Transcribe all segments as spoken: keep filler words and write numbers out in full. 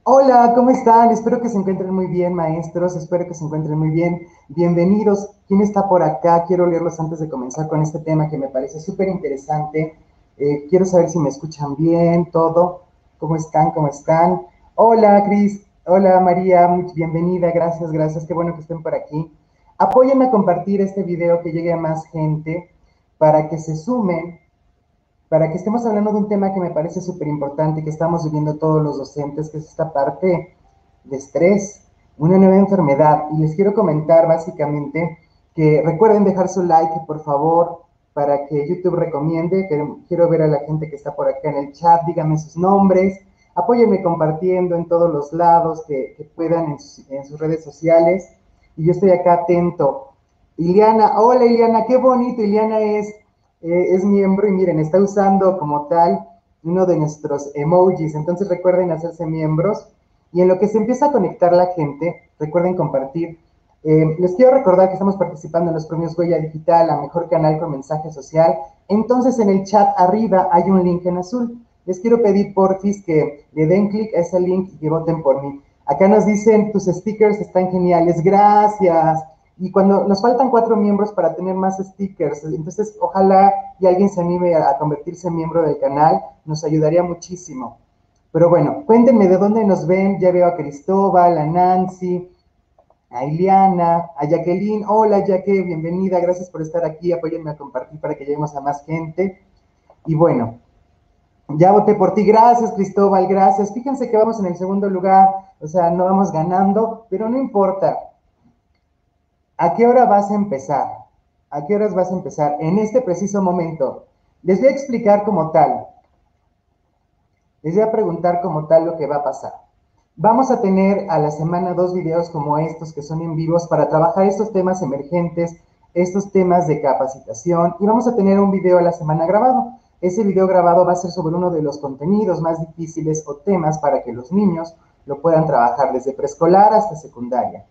Hola, ¿cómo están? Espero que se encuentren muy bien, maestros. Espero que se encuentren muy bien. Bienvenidos. ¿Quién está por acá? Quiero leerlos antes de comenzar con este tema que me parece súper interesante. Eh, quiero saber si me escuchan bien, todo. ¿Cómo están? ¿Cómo están? Hola, Cris. Hola, María. Muy bienvenida. Gracias, gracias. Qué bueno que estén por aquí. Apóyenme a compartir este video que llegue a más gente para que se sumen, para que estemos hablando de un tema que me parece súper importante, que estamos viviendo todos los docentes, que es esta parte de estrés, una nueva enfermedad. Y les quiero comentar básicamente que recuerden dejar su like, por favor, para que YouTube recomiende. Quiero ver a la gente que está por acá en el chat, díganme sus nombres, apóyenme compartiendo en todos los lados que, que puedan en sus, en sus redes sociales. Y yo estoy acá atento. Iliana, hola Iliana, qué bonito, Iliana es eh, es miembro y miren, está usando como tal uno de nuestros emojis. Entonces recuerden hacerse miembros y en lo que se empieza a conectar la gente, recuerden compartir. Eh, les quiero recordar que estamos participando en los premios Huella Digital a Mejor Canal con Mensaje Social. Entonces en el chat arriba hay un link en azul. Les quiero pedir porfis que le den clic a ese link y que voten por mí. Acá nos dicen, tus stickers están geniales, gracias. Y cuando nos faltan cuatro miembros para tener más stickers, entonces ojalá y alguien se anime a, a convertirse en miembro del canal, nos ayudaría muchísimo. Pero bueno, cuéntenme de dónde nos ven. Ya veo a Cristóbal, a Nancy, a Iliana, a Jacqueline. Hola, Jaque, bienvenida. Gracias por estar aquí. Apóyenme a compartir para que lleguemos a más gente. Y bueno, ya voté por ti. Gracias, Cristóbal. Gracias. Fíjense que vamos en el segundo lugar. O sea, no vamos ganando, pero no importa. ¿A qué hora vas a empezar? ¿A qué horas vas a empezar? En este preciso momento. Les voy a explicar como tal. Les voy a preguntar como tal lo que va a pasar. Vamos a tener a la semana dos videos como estos que son en vivos para trabajar estos temas emergentes, estos temas de capacitación y vamos a tener un video a la semana grabado. Ese video grabado va a ser sobre uno de los contenidos más difíciles o temas para que los niños lo puedan trabajar desde preescolar hasta secundaria.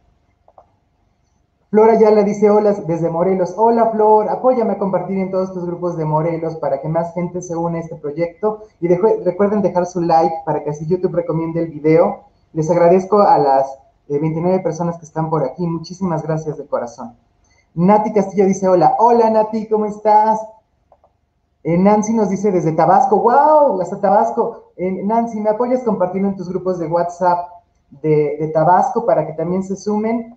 Flora ya le dice hola desde Morelos. Hola Flor, apóyame a compartir en todos tus grupos de Morelos para que más gente se une a este proyecto. Y dejo, recuerden dejar su like para que así YouTube recomiende el video. Les agradezco a las eh, veintinueve personas que están por aquí. Muchísimas gracias de corazón. Nati Castillo dice hola. Hola Nati, ¿cómo estás? Eh, Nancy nos dice desde Tabasco. ¡Wow! Hasta Tabasco. Eh, Nancy, ¿me apoyas compartiendo en tus grupos de WhatsApp de, de Tabasco para que también se sumen?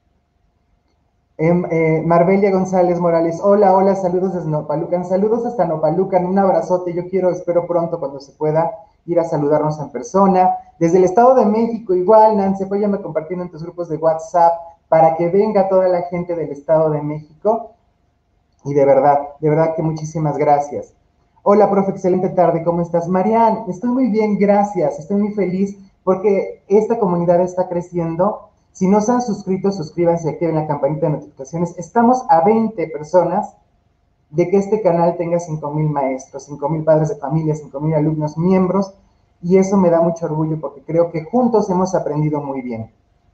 Eh, eh, Marbelia González Morales, hola, hola, saludos desde Nopalucan, saludos hasta Nopalucan, un abrazote, yo quiero, espero pronto cuando se pueda ir a saludarnos en persona. Desde el Estado de México, igual, Nancy, apóyame compartiendo en tus grupos de WhatsApp para que venga toda la gente del Estado de México. Y de verdad, de verdad que muchísimas gracias. Hola, profe, excelente tarde, ¿cómo estás? Marian, estoy muy bien, gracias, estoy muy feliz porque esta comunidad está creciendo. Si no se han suscrito, suscríbanse, activen la campanita de notificaciones. Estamos a veinte personas de que este canal tenga cinco mil maestros, cinco mil padres de familia, cinco mil alumnos miembros, y eso me da mucho orgullo porque creo que juntos hemos aprendido muy bien.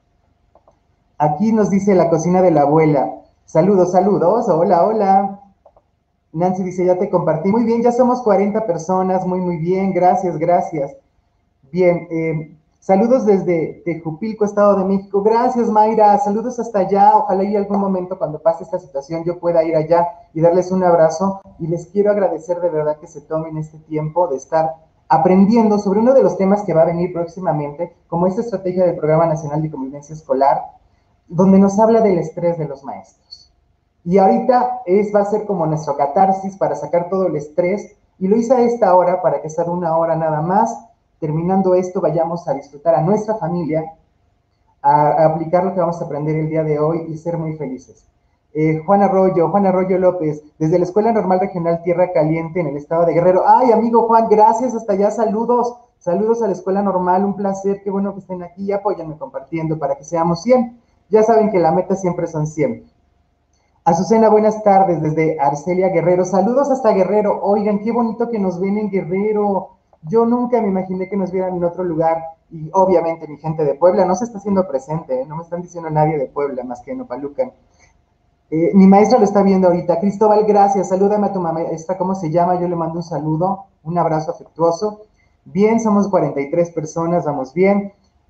Aquí nos dice la cocina de la abuela. Saludos, saludos, hola, hola. Nancy dice, ya te compartí. Muy bien, ya somos cuarenta personas, muy, muy bien, gracias, gracias. Bien, eh, saludos desde Tejupilco, Estado de México. Gracias, Mayra, saludos hasta allá. Ojalá y algún momento cuando pase esta situación yo pueda ir allá y darles un abrazo. Y les quiero agradecer de verdad que se tomen este tiempo de estar aprendiendo sobre uno de los temas que va a venir próximamente, como esta estrategia del Programa Nacional de Convivencia Escolar, donde nos habla del estrés de los maestros. Y ahorita es, va a ser como nuestro catarsis para sacar todo el estrés. Y lo hice a esta hora para que sea una hora nada más. Terminando esto, vayamos a disfrutar a nuestra familia, a, a aplicar lo que vamos a aprender el día de hoy y ser muy felices. Eh, Juan Arroyo, Juan Arroyo López, desde la Escuela Normal Regional Tierra Caliente en el estado de Guerrero. Ay, amigo Juan, gracias, hasta allá, saludos, saludos a la Escuela Normal, un placer, qué bueno que estén aquí, apóyanme compartiendo para que seamos cien. Ya saben que la meta siempre son cien. Azucena, buenas tardes desde Arcelia Guerrero. Saludos hasta Guerrero. Oigan, qué bonito que nos ven en Guerrero. Yo nunca me imaginé que nos vieran en otro lugar. Y obviamente mi gente de Puebla no se está haciendo presente, ¿eh? No me están diciendo nadie de Puebla más que en Opalucan. Eh, mi maestra lo está viendo ahorita. Cristóbal, gracias. Salúdame a tu maestra. ¿Cómo se llama? Yo le mando un saludo, un abrazo afectuoso. Bien, somos cuarenta y tres personas, vamos bien.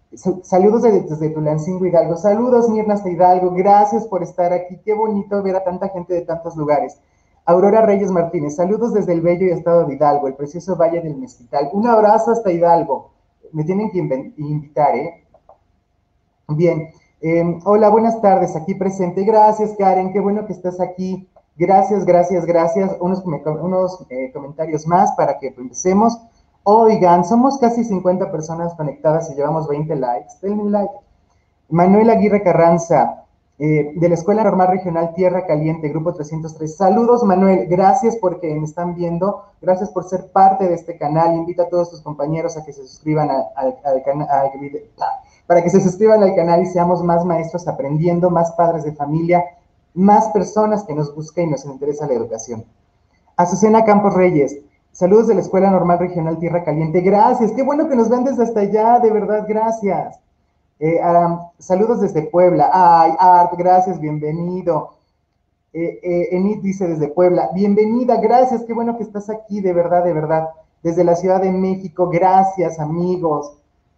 Saludos desde, desde Tulancingo, Hidalgo. Saludos, Mirna, hasta Hidalgo. Gracias por estar aquí. Qué bonito ver a tanta gente de tantos lugares. Aurora Reyes Martínez. Saludos desde el bello y estado de Hidalgo, el precioso Valle del Mezquital. Un abrazo hasta Hidalgo. Me tienen que invitar, ¿eh? Bien. Eh, hola, buenas tardes. Aquí presente. Gracias, Karen. Qué bueno que estás aquí. Gracias, gracias, gracias. Unos, unos eh, comentarios más para que empecemos. Oigan, somos casi cincuenta personas conectadas y llevamos veinte likes. Denle un like. Manuel Aguirre Carranza, eh, de la Escuela Normal Regional Tierra Caliente, Grupo trescientos tres. Saludos, Manuel. Gracias porque me están viendo. Gracias por ser parte de este canal. Invita a todos tus compañeros a que se suscriban al, al, al canal, para que se suscriban al canal y seamos más maestros aprendiendo, más padres de familia, más personas que nos busquen y nos interesa la educación. Azucena Campos Reyes, saludos de la Escuela Normal Regional Tierra Caliente. Gracias, qué bueno que nos vean desde hasta allá, de verdad, gracias. Eh, um, saludos desde Puebla. Ay, Art, gracias, bienvenido. Eh, eh, Enid dice desde Puebla, bienvenida, gracias, qué bueno que estás aquí, de verdad, de verdad. Desde la Ciudad de México, gracias, amigos.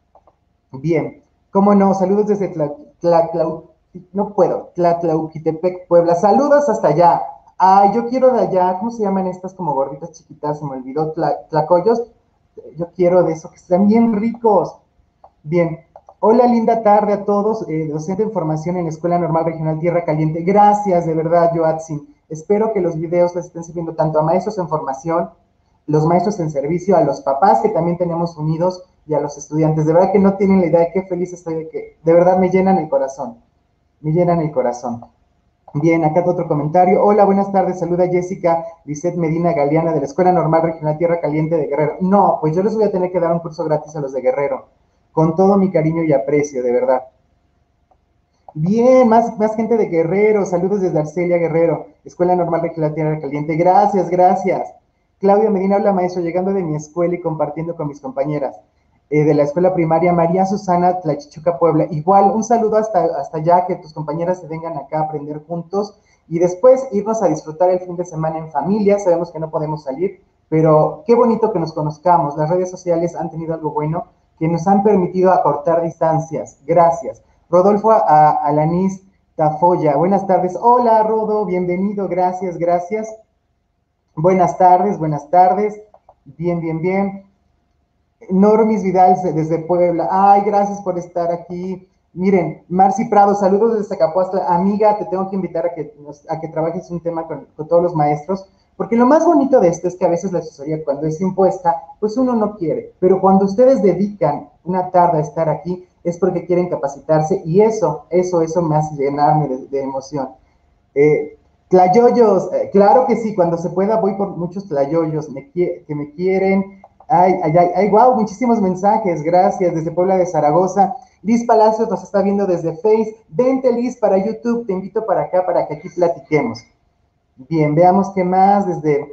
Bien, cómo no, saludos desde Tla, Tla, Tla, no puedo, Tlatlauquitepec, Puebla. Saludos hasta allá. Ay, yo quiero de allá, ¿cómo se llaman estas como gorditas chiquitas? Se me olvidó, tla, tlacoyos. Yo quiero de eso, que están bien ricos. Bien, hola, linda tarde a todos. Eh, docente de formación en la Escuela Normal Regional Tierra Caliente. Gracias, de verdad, Joatzin. Espero que los videos les estén sirviendo tanto a maestros en formación, los maestros en servicio, a los papás que también tenemos unidos y a los estudiantes. De verdad que no tienen la idea de qué feliz estoy de que, de verdad me llenan el corazón. Me llenan el corazón. Bien, acá otro comentario. Hola, buenas tardes. Saluda Jessica Lisette Medina Galeana de la Escuela Normal Regional Tierra Caliente de Guerrero. No, pues yo les voy a tener que dar un curso gratis a los de Guerrero. Con todo mi cariño y aprecio, de verdad. Bien, más, más gente de Guerrero. Saludos desde Arcelia Guerrero. Escuela Normal Regional Tierra Caliente. Gracias, gracias. Claudia Medina, habla maestro, llegando de mi escuela y compartiendo con mis compañeras. Eh, de la escuela primaria María Susana Tlachichuca, Puebla. Igual, un saludo hasta, hasta allá, que tus compañeras se vengan acá a aprender juntos y después irnos a disfrutar el fin de semana en familia. Sabemos que no podemos salir, pero qué bonito que nos conozcamos. Las redes sociales han tenido algo bueno, que nos han permitido acortar distancias. Gracias. Rodolfo Alanis Tafoya, buenas tardes. Hola, Rodo, bienvenido, gracias, gracias. Buenas tardes, buenas tardes. Bien, bien, bien. Normis Vidal desde Puebla. Ay, gracias por estar aquí. Miren, Marci Prado, saludos desde Zacapuastla. Amiga, te tengo que invitar a que, a que trabajes un tema con, con todos los maestros, porque lo más bonito de esto es que a veces la asesoría, cuando es impuesta, pues uno no quiere, pero cuando ustedes dedican una tarde a estar aquí, es porque quieren capacitarse, y eso, eso, eso me hace llenarme de, de emoción. Eh, Tlayoyos, eh, claro que sí, cuando se pueda voy por muchos tlayoyos me, que me quieren. Ay, ay, ay, ay, wow, muchísimos mensajes, gracias, desde Puebla de Zaragoza. Liz Palacios nos está viendo desde Face. Vente, Liz, para YouTube, te invito para acá para que aquí platiquemos. Bien, veamos qué más desde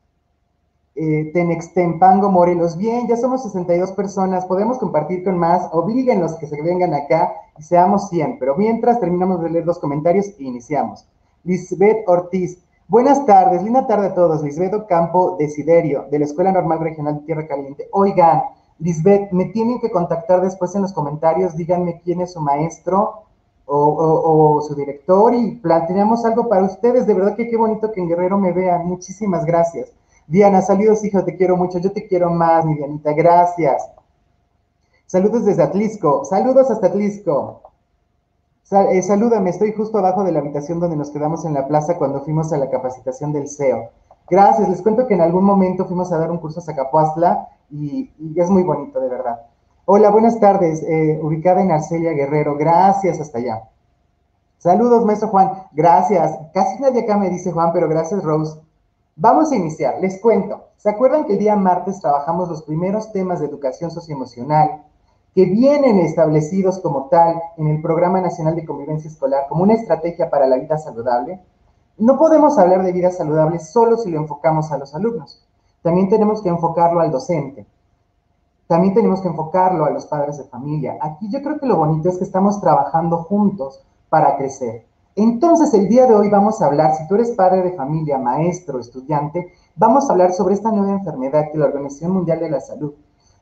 eh, Tenextempango, Morelos. Bien, ya somos sesenta y dos personas, podemos compartir con más, oblíguenlos que se vengan acá y seamos cien, pero mientras terminamos de leer los comentarios e iniciamos. Lisbeth Ortiz, buenas tardes, linda tarde a todos. Lisbeth Ocampo Desiderio, de la Escuela Normal Regional de Tierra Caliente. Oigan, Lisbeth, me tienen que contactar después en los comentarios, díganme quién es su maestro o, o, o su director y planteamos algo para ustedes. De verdad que qué bonito que en Guerrero me vean. Muchísimas gracias. Diana, saludos, hijo, te quiero mucho. Yo te quiero más, mi Dianita, gracias. Saludos desde Atlisco. Saludos hasta Atlisco. Sal, eh, salúdame, estoy justo abajo de la habitación donde nos quedamos en la plaza cuando fuimos a la capacitación del C E O. Gracias, les cuento que en algún momento fuimos a dar un curso a Zacapuastla y, y es muy bonito, de verdad. Hola, buenas tardes, eh, ubicada en Arcelia Guerrero. Gracias, hasta allá. Saludos, maestro Juan. Gracias. Casi nadie acá me dice Juan, pero gracias, Rose. Vamos a iniciar, les cuento. ¿Se acuerdan que el día martes trabajamos los primeros temas de educación socioemocional que vienen establecidos como tal en el Programa Nacional de Convivencia Escolar como una estrategia para la vida saludable? No podemos hablar de vida saludable solo si lo enfocamos a los alumnos. También tenemos que enfocarlo al docente. También tenemos que enfocarlo a los padres de familia. Aquí yo creo que lo bonito es que estamos trabajando juntos para crecer. Entonces, el día de hoy vamos a hablar, si tú eres padre de familia, maestro, estudiante, vamos a hablar sobre esta nueva enfermedad que la Organización Mundial de la Salud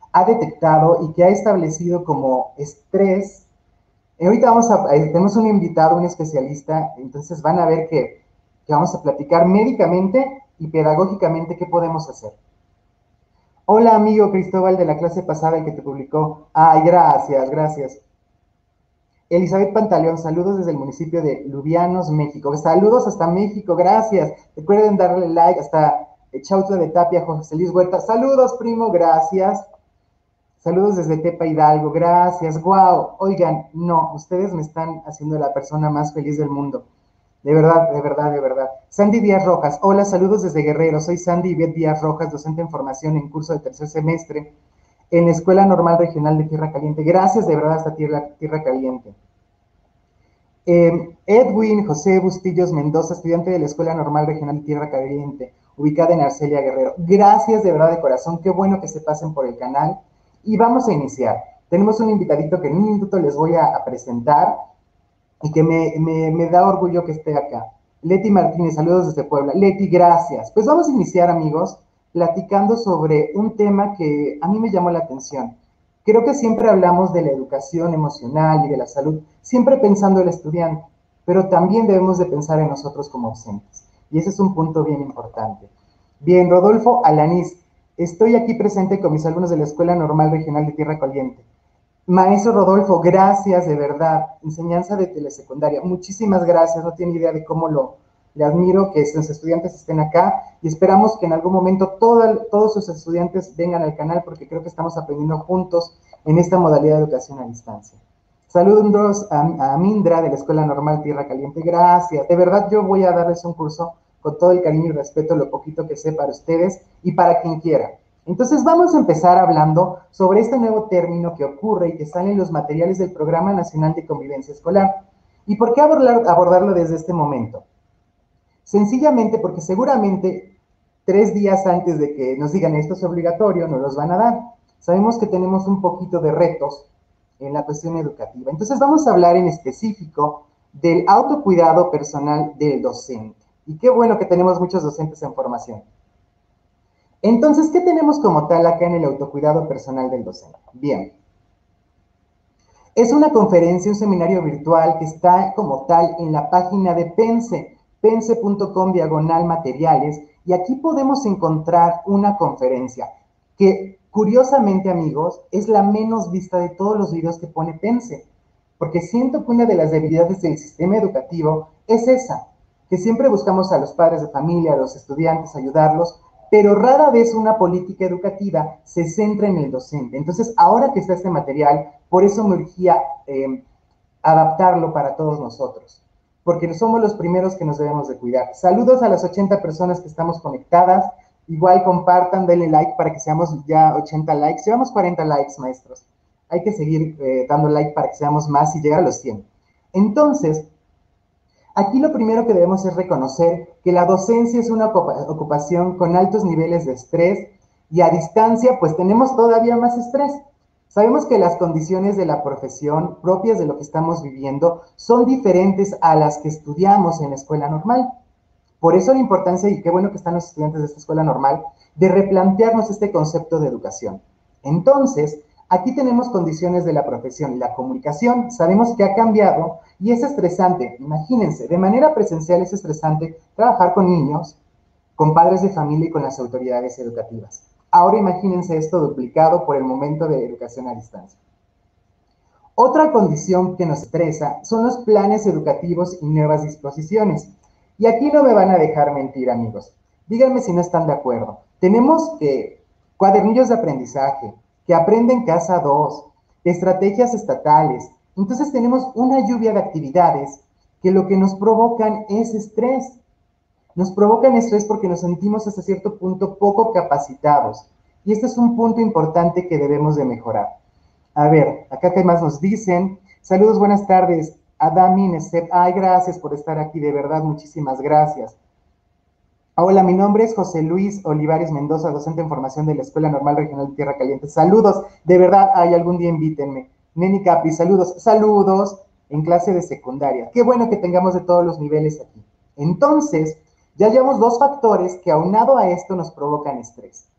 ha detectado y que ha establecido como estrés. Y ahorita vamos a, eh, tenemos un invitado, un especialista, entonces van a ver que, que vamos a platicar médicamente y pedagógicamente qué podemos hacer. Hola, amigo Cristóbal de la clase pasada, el que te publicó. Ay, gracias, gracias. Elizabeth Pantaleón, saludos desde el municipio de Lubianos, México. Saludos hasta México, gracias. Recuerden darle like hasta Chautla de Tapia, José Luis Huerta. Saludos, primo, gracias. Saludos desde Tepa Hidalgo, gracias. Wow, oigan, no, ustedes me están haciendo la persona más feliz del mundo. De verdad, de verdad, de verdad. Sandy Díaz Rojas, hola, saludos desde Guerrero. Soy Sandy Ivette Díaz Rojas, docente en formación en curso de tercer semestre en la Escuela Normal Regional de Tierra Caliente. Gracias de verdad hasta Tierra, Tierra Caliente. Eh, Edwin José Bustillos Mendoza, estudiante de la Escuela Normal Regional de Tierra Caliente, ubicada en Arcelia, Guerrero. Gracias de verdad de corazón, qué bueno que se pasen por el canal. Y vamos a iniciar. Tenemos un invitadito que en un minuto les voy a, a presentar y que me, me, me da orgullo que esté acá. Leti Martínez, saludos desde Puebla. Leti, gracias. Pues vamos a iniciar, amigos, platicando sobre un tema que a mí me llamó la atención. Creo que siempre hablamos de la educación emocional y de la salud, siempre pensando en el estudiante, pero también debemos de pensar en nosotros como docentes. Y ese es un punto bien importante. Bien, Rodolfo Alanís, estoy aquí presente con mis alumnos de la Escuela Normal Regional de Tierra Caliente. Maestro Rodolfo, gracias de verdad. Enseñanza de telesecundaria. Muchísimas gracias. No tiene idea de cómo lo le admiro que sus estudiantes estén acá y esperamos que en algún momento todo, todos sus estudiantes vengan al canal porque creo que estamos aprendiendo juntos en esta modalidad de educación a distancia. Saludos a, a Mindra de la Escuela Normal Tierra Caliente. Gracias. De verdad yo voy a darles un curso con todo el cariño y respeto, lo poquito que sé para ustedes y para quien quiera. Entonces vamos a empezar hablando sobre este nuevo término que ocurre y que sale en los materiales del Programa Nacional de Convivencia Escolar. ¿Y por qué abordar, abordarlo desde este momento? Sencillamente porque seguramente tres días antes de que nos digan esto es obligatorio, nos los van a dar. Sabemos que tenemos un poquito de retos en la cuestión educativa. Entonces vamos a hablar en específico del autocuidado personal del docente. Y qué bueno que tenemos muchos docentes en formación. Entonces, ¿qué tenemos como tal acá en el autocuidado personal del docente? Bien. Es una conferencia, un seminario virtual que está como tal en la página de Pense, pense punto com diagonal materiales, y aquí podemos encontrar una conferencia que, curiosamente, amigos, es la menos vista de todos los videos que pone Pense, porque siento que una de las debilidades del sistema educativo es esa, que siempre buscamos a los padres de familia, a los estudiantes, ayudarlos, pero rara vez una política educativa se centra en el docente. Entonces, ahora que está este material, por eso me urgía eh, adaptarlo para todos nosotros, porque somos los primeros que nos debemos de cuidar. Saludos a las ochenta personas que estamos conectadas, igual compartan, denle like para que seamos ya ochenta likes, llevamos cuarenta likes, maestros. Hay que seguir eh, dando like para que seamos más y llegar a los cien. Entonces, aquí lo primero que debemos es reconocer que la docencia es una ocupación con altos niveles de estrés y a distancia pues tenemos todavía más estrés. Sabemos que las condiciones de la profesión propias de lo que estamos viviendo son diferentes a las que estudiamos en la escuela normal. Por eso la importancia, y qué bueno que están los estudiantes de esta escuela normal, de replantearnos este concepto de educación. Entonces, aquí tenemos condiciones de la profesión. La comunicación sabemos que ha cambiado y es estresante. Imagínense, de manera presencial es estresante trabajar con niños, con padres de familia y con las autoridades educativas. Ahora imagínense esto duplicado por el momento de educación a distancia. Otra condición que nos estresa son los planes educativos y nuevas disposiciones. Y aquí no me van a dejar mentir, amigos. Díganme si no están de acuerdo. Tenemos eh, cuadernillos de aprendizaje, que aprende en casa dos, estrategias estatales. Entonces tenemos una lluvia de actividades que lo que nos provocan es estrés. Nos provocan estrés porque nos sentimos hasta cierto punto poco capacitados. Y este es un punto importante que debemos de mejorar. A ver, acá qué más nos dicen. Saludos, buenas tardes. Adami Nesep. Ay, gracias por estar aquí, de verdad, muchísimas gracias. Hola, mi nombre es José Luis Olivares Mendoza, docente en formación de la Escuela Normal Regional de Tierra Caliente. Saludos, de verdad, ay, algún día invítenme. Neni Capi, saludos, saludos en clase de secundaria. Qué bueno que tengamos de todos los niveles aquí. Entonces, ya llevamos dos factores que aunado a esto nos provocan estrés.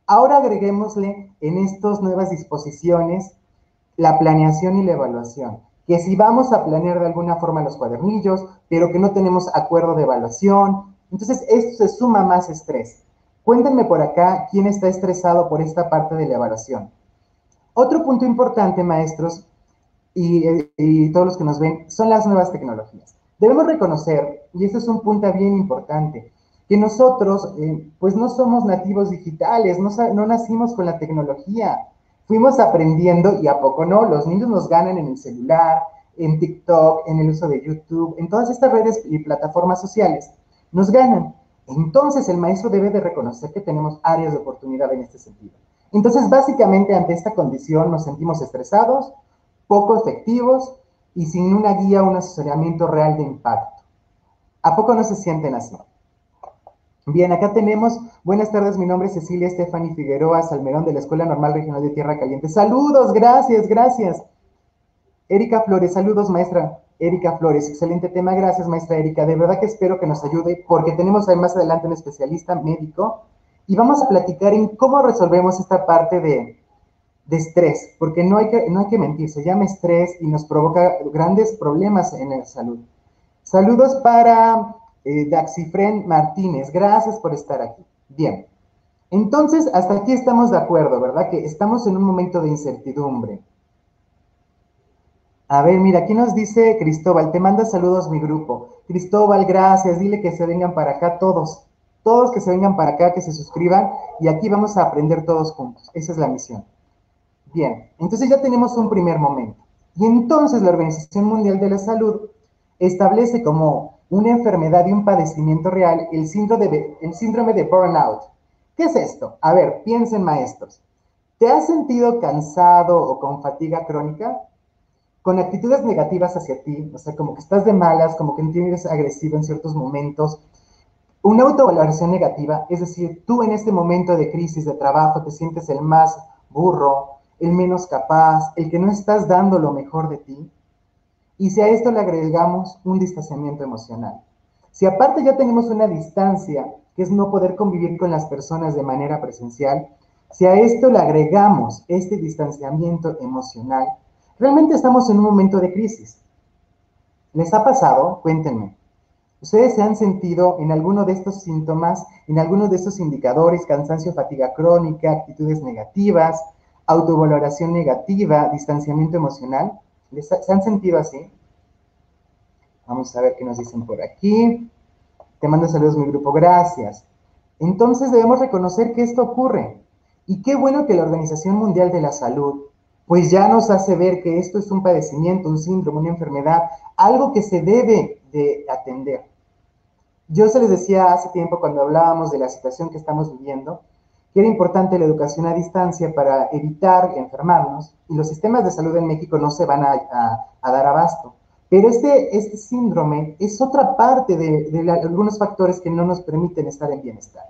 Ahora agreguémosle en estas nuevas disposiciones la planeación y la evaluación, que si vamos a planear de alguna forma los cuadernillos, pero que no tenemos acuerdo de evaluación, entonces esto se suma más estrés. Cuéntenme por acá quién está estresado por esta parte de la evaluación. Otro punto importante, maestros, y, y todos los que nos ven, son las nuevas tecnologías. Debemos reconocer, y este es un punto bien importante, que nosotros, eh, pues no somos nativos digitales, no, no nacimos con la tecnología, fuimos aprendiendo y a poco no, los niños nos ganan en el celular, en TikTok, en el uso de YouTube, en todas estas redes y plataformas sociales, nos ganan. Entonces el maestro debe de reconocer que tenemos áreas de oportunidad en este sentido. Entonces básicamente ante esta condición nos sentimos estresados, poco efectivos y sin una guía o un asesoramiento real de impacto. ¿A poco no se sienten así? Bien, acá tenemos, buenas tardes, mi nombre es Cecilia Stephanie Figueroa Salmerón de la Escuela Normal Regional de Tierra Caliente. Saludos, gracias, gracias. Erika Flores, saludos, maestra Erika Flores. Excelente tema, gracias, maestra Erika. De verdad que espero que nos ayude porque tenemos ahí más adelante un especialista médico y vamos a platicar en cómo resolvemos esta parte de, de estrés, porque no hay, que, no hay que mentir, se llama estrés y nos provoca grandes problemas en la salud. Saludos para eh, Daxifren Martínez, gracias por estar aquí. Bien, entonces hasta aquí estamos de acuerdo, ¿verdad? Que estamos en un momento de incertidumbre. A ver, mira, aquí nos dice Cristóbal, te manda saludos mi grupo. Cristóbal, gracias, dile que se vengan para acá todos, todos que se vengan para acá, que se suscriban y aquí vamos a aprender todos juntos. Esa es la misión. Bien, entonces ya tenemos un primer momento. Y entonces la Organización Mundial de la Salud establece como una enfermedad y un padecimiento real el síndrome de, el síndrome de burnout. ¿Qué es esto? A ver, piensen maestros. ¿Te has sentido cansado o con fatiga crónica? Con actitudes negativas hacia ti, o sea, como que estás de malas, como que tienes agresivo en ciertos momentos. Una autovaloración negativa, es decir, tú en este momento de crisis de trabajo te sientes el más burro, el menos capaz, el que no estás dando lo mejor de ti. Y si a esto le agregamos un distanciamiento emocional. Si aparte ya tenemos una distancia, que es no poder convivir con las personas de manera presencial, si a esto le agregamos este distanciamiento emocional, realmente estamos en un momento de crisis. ¿Les ha pasado? Cuéntenme. ¿Ustedes se han sentido en alguno de estos síntomas, en alguno de estos indicadores, cansancio, fatiga crónica, actitudes negativas, autovaloración negativa, distanciamiento emocional? ¿Les ¿Se han sentido así? Vamos a ver qué nos dicen por aquí. Te mando saludos mi grupo, gracias. Entonces debemos reconocer que esto ocurre. Y qué bueno que la Organización Mundial de la Salud pues ya nos hace ver que esto es un padecimiento, un síndrome, una enfermedad, algo que se debe de atender. Yo se les decía hace tiempo cuando hablábamos de la situación que estamos viviendo, que era importante la educación a distancia para evitar enfermarnos y los sistemas de salud en México no se van a, a, a dar abasto. Pero este, este síndrome es otra parte de, de la, algunos factores que no nos permiten estar en bienestar.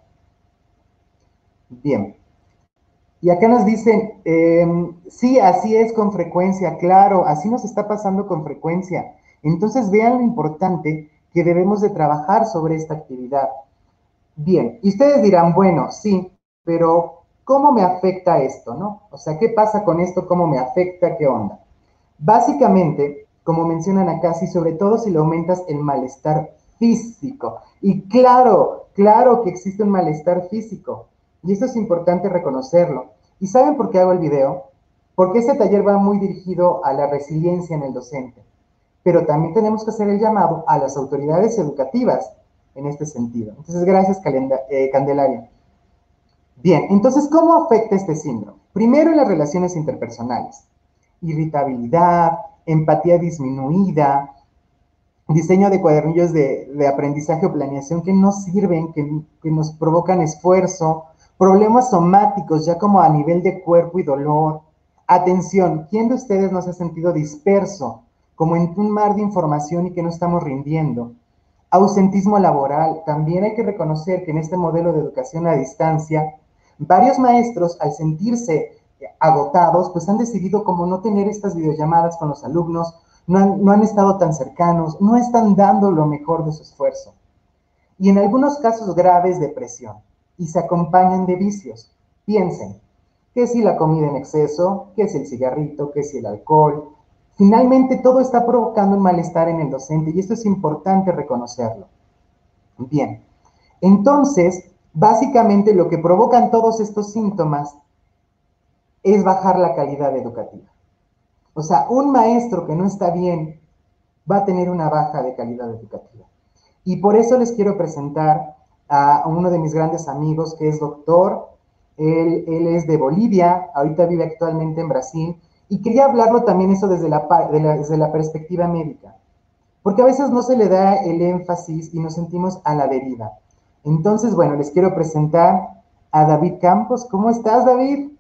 Bien. Y acá nos dicen, eh, sí, así es con frecuencia, claro, así nos está pasando con frecuencia. Entonces vean lo importante que debemos de trabajar sobre esta actividad. Bien, y ustedes dirán, bueno, sí, pero ¿cómo me afecta esto, no? O sea, ¿qué pasa con esto? ¿Cómo me afecta? ¿Qué onda? Básicamente, como mencionan acá, sí, sobre todo si le aumentas el malestar físico. Y claro, claro que existe un malestar físico. Y eso es importante reconocerlo. ¿Y saben por qué hago el video? Porque este taller va muy dirigido a la resiliencia en el docente. Pero también tenemos que hacer el llamado a las autoridades educativas en este sentido. Entonces, gracias, eh, Candelaria. Bien, entonces, ¿cómo afecta este síndrome? Primero en las relaciones interpersonales. Irritabilidad, empatía disminuida, diseño de cuadernillos de, de aprendizaje o planeación que no sirven, que, que nos provocan esfuerzo, problemas somáticos ya como a nivel de cuerpo y dolor. Atención, ¿quién de ustedes no se ha sentido disperso, como en un mar de información y que no estamos rindiendo? Ausentismo laboral, también hay que reconocer que en este modelo de educación a distancia, varios maestros al sentirse agotados, pues han decidido como no tener estas videollamadas con los alumnos, no han, no han estado tan cercanos, no están dando lo mejor de su esfuerzo. Y en algunos casos graves depresión, y se acompañan de vicios. Piensen, ¿qué si la comida en exceso? ¿Qué si el cigarrito? ¿Qué si el alcohol? Finalmente, todo está provocando un malestar en el docente y esto es importante reconocerlo. Bien, entonces, básicamente lo que provocan todos estos síntomas es bajar la calidad educativa. O sea, un maestro que no está bien va a tener una baja de calidad educativa. Y por eso les quiero presentar a uno de mis grandes amigos que es doctor. Él, él es de Bolivia, ahorita vive actualmente en Brasil. Y quería hablarlo también eso desde la, de la, desde la perspectiva médica. Porque a veces no se le da el énfasis y nos sentimos a la deriva. Entonces, bueno, les quiero presentar a David Campos. ¿Cómo estás, David?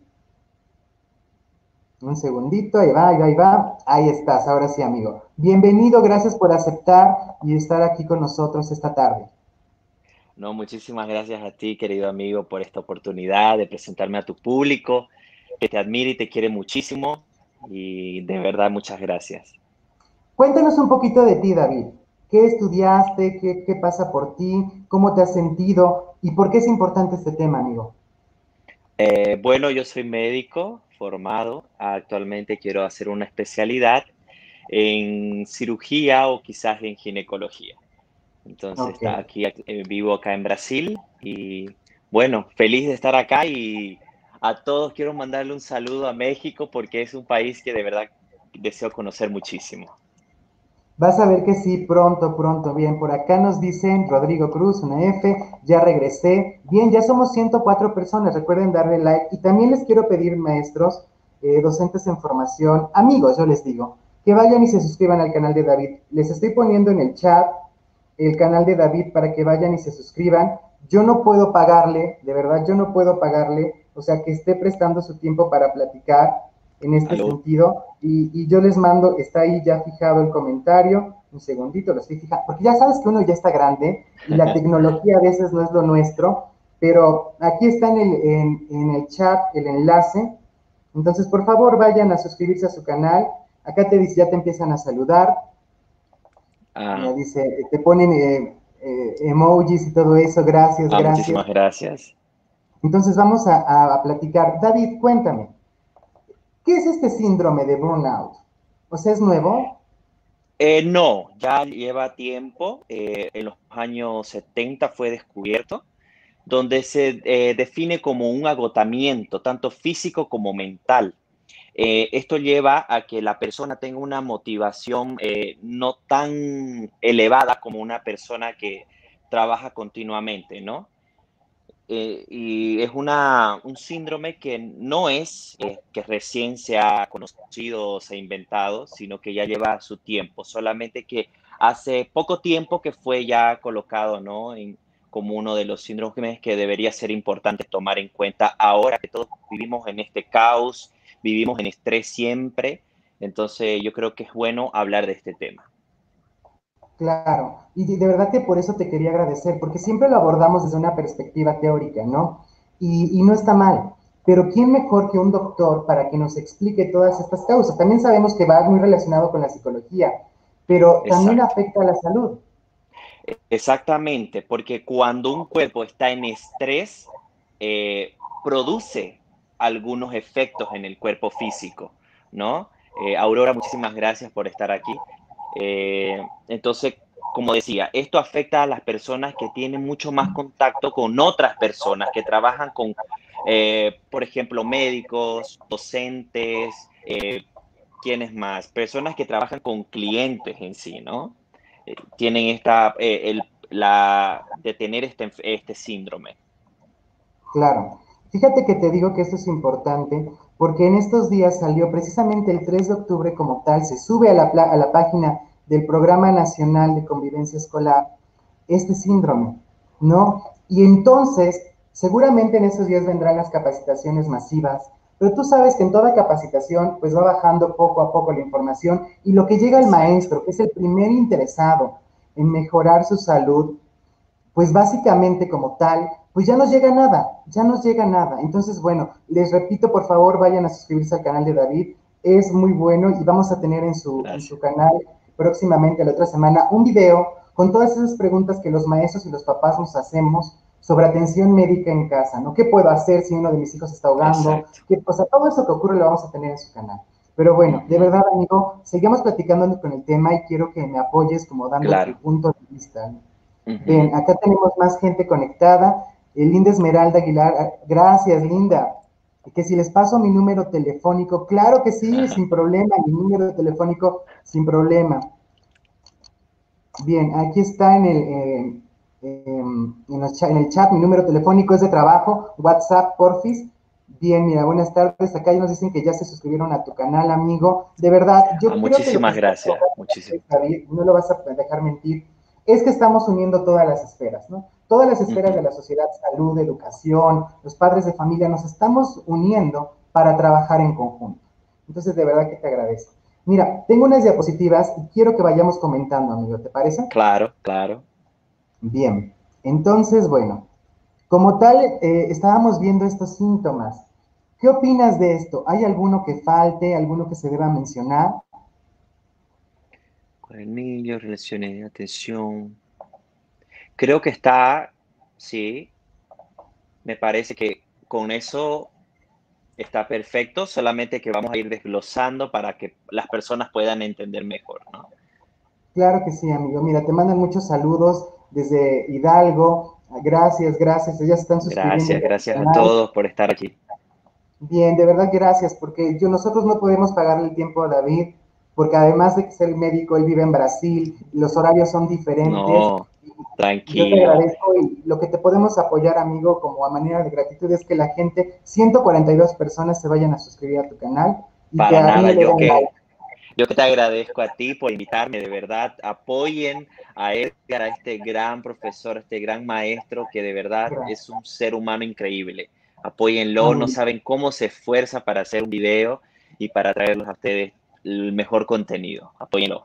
Un segundito, ahí va, ahí va, ahí va. Ahí estás, ahora sí, amigo. Bienvenido, gracias por aceptar y estar aquí con nosotros esta tarde. No, muchísimas gracias a ti, querido amigo, por esta oportunidad de presentarme a tu público, que te admira y te quiere muchísimo. Y de verdad, muchas gracias. Cuéntanos un poquito de ti, David. ¿Qué estudiaste? ¿Qué, qué pasa por ti? ¿Cómo te has sentido? ¿Y por qué es importante este tema, amigo? Eh, bueno, yo soy médico formado. Actualmente quiero hacer una especialidad en cirugía o quizás en ginecología. Entonces, Ok. está aquí, eh, vivo acá en Brasil y bueno, feliz de estar acá y a todos quiero mandarle un saludo a México porque es un país que de verdad deseo conocer muchísimo. Vas a ver que sí, pronto, pronto. Bien, por acá nos dicen Rodrigo Cruz, una F, ya regresé. Bien, ya somos ciento cuatro personas, recuerden darle like. Y también les quiero pedir, maestros, eh, docentes en formación, amigos, yo les digo, que vayan y se suscriban al canal de David. Les estoy poniendo en el chat el canal de David para que vayan y se suscriban. Yo no puedo pagarle, de verdad, yo no puedo pagarle, o sea, que esté prestando su tiempo para platicar en este Aló. sentido. Y, y yo les mando, está ahí ya fijado el comentario, un segundito, lo estoy fijando, porque ya sabes que uno ya está grande y la tecnología a veces no es lo nuestro, pero aquí está en el, en, en el chat el enlace. Entonces, por favor, vayan a suscribirse a su canal. Acá te dice, ya te empiezan a saludar. Mira, Ah, dice, te ponen eh, eh, emojis y todo eso, gracias, ah, gracias. muchísimas gracias. Entonces vamos a, a, a platicar. David, cuéntame, ¿qué es este síndrome de burnout? O sea, ¿es nuevo? Eh, no, ya lleva tiempo. Eh, en los años setenta fue descubierto, donde se eh, define como un agotamiento, tanto físico como mental. Eh, esto lleva a que la persona tenga una motivación eh, no tan elevada como una persona que trabaja continuamente, ¿no? Eh, y es una, un síndrome que no es eh, que recién se ha conocido o se ha inventado, sino que ya lleva su tiempo, solamente que hace poco tiempo que fue ya colocado, ¿no? En, como uno de los síndromes que debería ser importante tomar en cuenta ahora que todos vivimos en este caos, vivimos en estrés siempre, entonces yo creo que es bueno hablar de este tema. Claro, y de, de verdad que por eso te quería agradecer, porque siempre lo abordamos desde una perspectiva teórica, ¿no? Y, y no está mal, pero ¿quién mejor que un doctor para que nos explique todas estas causas? También sabemos que va muy relacionado con la psicología, pero también Exacto. afecta a la salud. Exactamente, porque cuando un cuerpo está en estrés, eh, produce algunos efectos en el cuerpo físico, ¿no? Eh, Aurora, muchísimas gracias por estar aquí. Eh, entonces, como decía, esto afecta a las personas que tienen mucho más contacto con otras personas, que trabajan con, eh, por ejemplo, médicos, docentes, eh, ¿quiénes más? Personas que trabajan con clientes en sí, ¿no? Eh, tienen esta, eh, el, la, de tener este, este síndrome. Claro. Fíjate que te digo que esto es importante porque en estos días salió precisamente el tres de octubre como tal, se sube a la, a la página del Programa Nacional de Convivencia Escolar este síndrome, ¿no? Y entonces, seguramente en esos días vendrán las capacitaciones masivas, pero tú sabes que en toda capacitación pues va bajando poco a poco la información y lo que llega al Exacto. maestro, que es el primer interesado en mejorar su salud, pues básicamente como tal, pues ya nos llega nada, ya nos llega nada. Entonces, bueno, les repito, por favor, vayan a suscribirse al canal de David, es muy bueno y vamos a tener en su, en su Gracias. canal próximamente, la otra semana, un video con todas esas preguntas que los maestros y los papás nos hacemos sobre atención médica en casa, ¿no? ¿Qué puedo hacer si uno de mis hijos está ahogando? Exacto. ¿Qué, o sea, todo eso que ocurre lo vamos a tener en su canal. Pero bueno, de Ujú. verdad, amigo, seguimos platicando con el tema y quiero que me apoyes como dando tu Claro. punto de vista. Ven, Ujú. acá tenemos más gente conectada. Eh, Linda Esmeralda Aguilar, ah, gracias, Linda. Que si les paso mi número telefónico, claro que sí, sin problema, mi número telefónico, sin problema. Bien, aquí está en el, eh, em, en, los cha- en el chat, mi número telefónico es de trabajo, WhatsApp, porfis. Bien, mira, buenas tardes. Acá ya nos dicen que ya se suscribieron a tu canal, amigo. De verdad, Ah, yo creo que lo que muchísimas estás gracias, logrando, muchísimas. David, no lo vas a dejar mentir, es que estamos uniendo todas las esferas, ¿no? Todas las esferas de Ujú. la sociedad, salud, educación, los padres de familia, nos estamos uniendo para trabajar en conjunto. Entonces, de verdad que te agradezco. Mira, tengo unas diapositivas y quiero que vayamos comentando, amigo, ¿te parece? Claro, claro. Bien, entonces, bueno, como tal, eh, estábamos viendo estos síntomas. ¿Qué opinas de esto? ¿Hay alguno que falte, alguno que se deba mencionar? Cuadernillo, relaciones, atención. Creo que está, sí, me parece que con eso está perfecto, solamente que vamos a ir desglosando para que las personas puedan entender mejor, ¿no? Claro que sí, amigo. Mira, te mandan muchos saludos desde Hidalgo. Gracias, gracias. Ellas están suscribiendo Gracias, ya a tu gracias a canal. todos por estar aquí. Bien, de verdad gracias, porque yo, nosotros no podemos pagarle el tiempo a David, porque además de que ser médico, él vive en Brasil, los horarios son diferentes. No, Yo te tranquilo. agradezco y lo que te podemos apoyar, amigo, como a manera de gratitud es que la gente, ciento cuarenta y dos personas se vayan a suscribir a tu canal y que Para arriba nada, le yo den like. que yo que te agradezco a ti por invitarme, de verdad, apoyen a Edgar, a este gran profesor, a este gran maestro que de verdad Gracias, es un ser humano increíble. Apóyenlo, no amigo. saben cómo se esfuerza para hacer un video y para traerlos a ustedes el mejor contenido. Apóyenlo.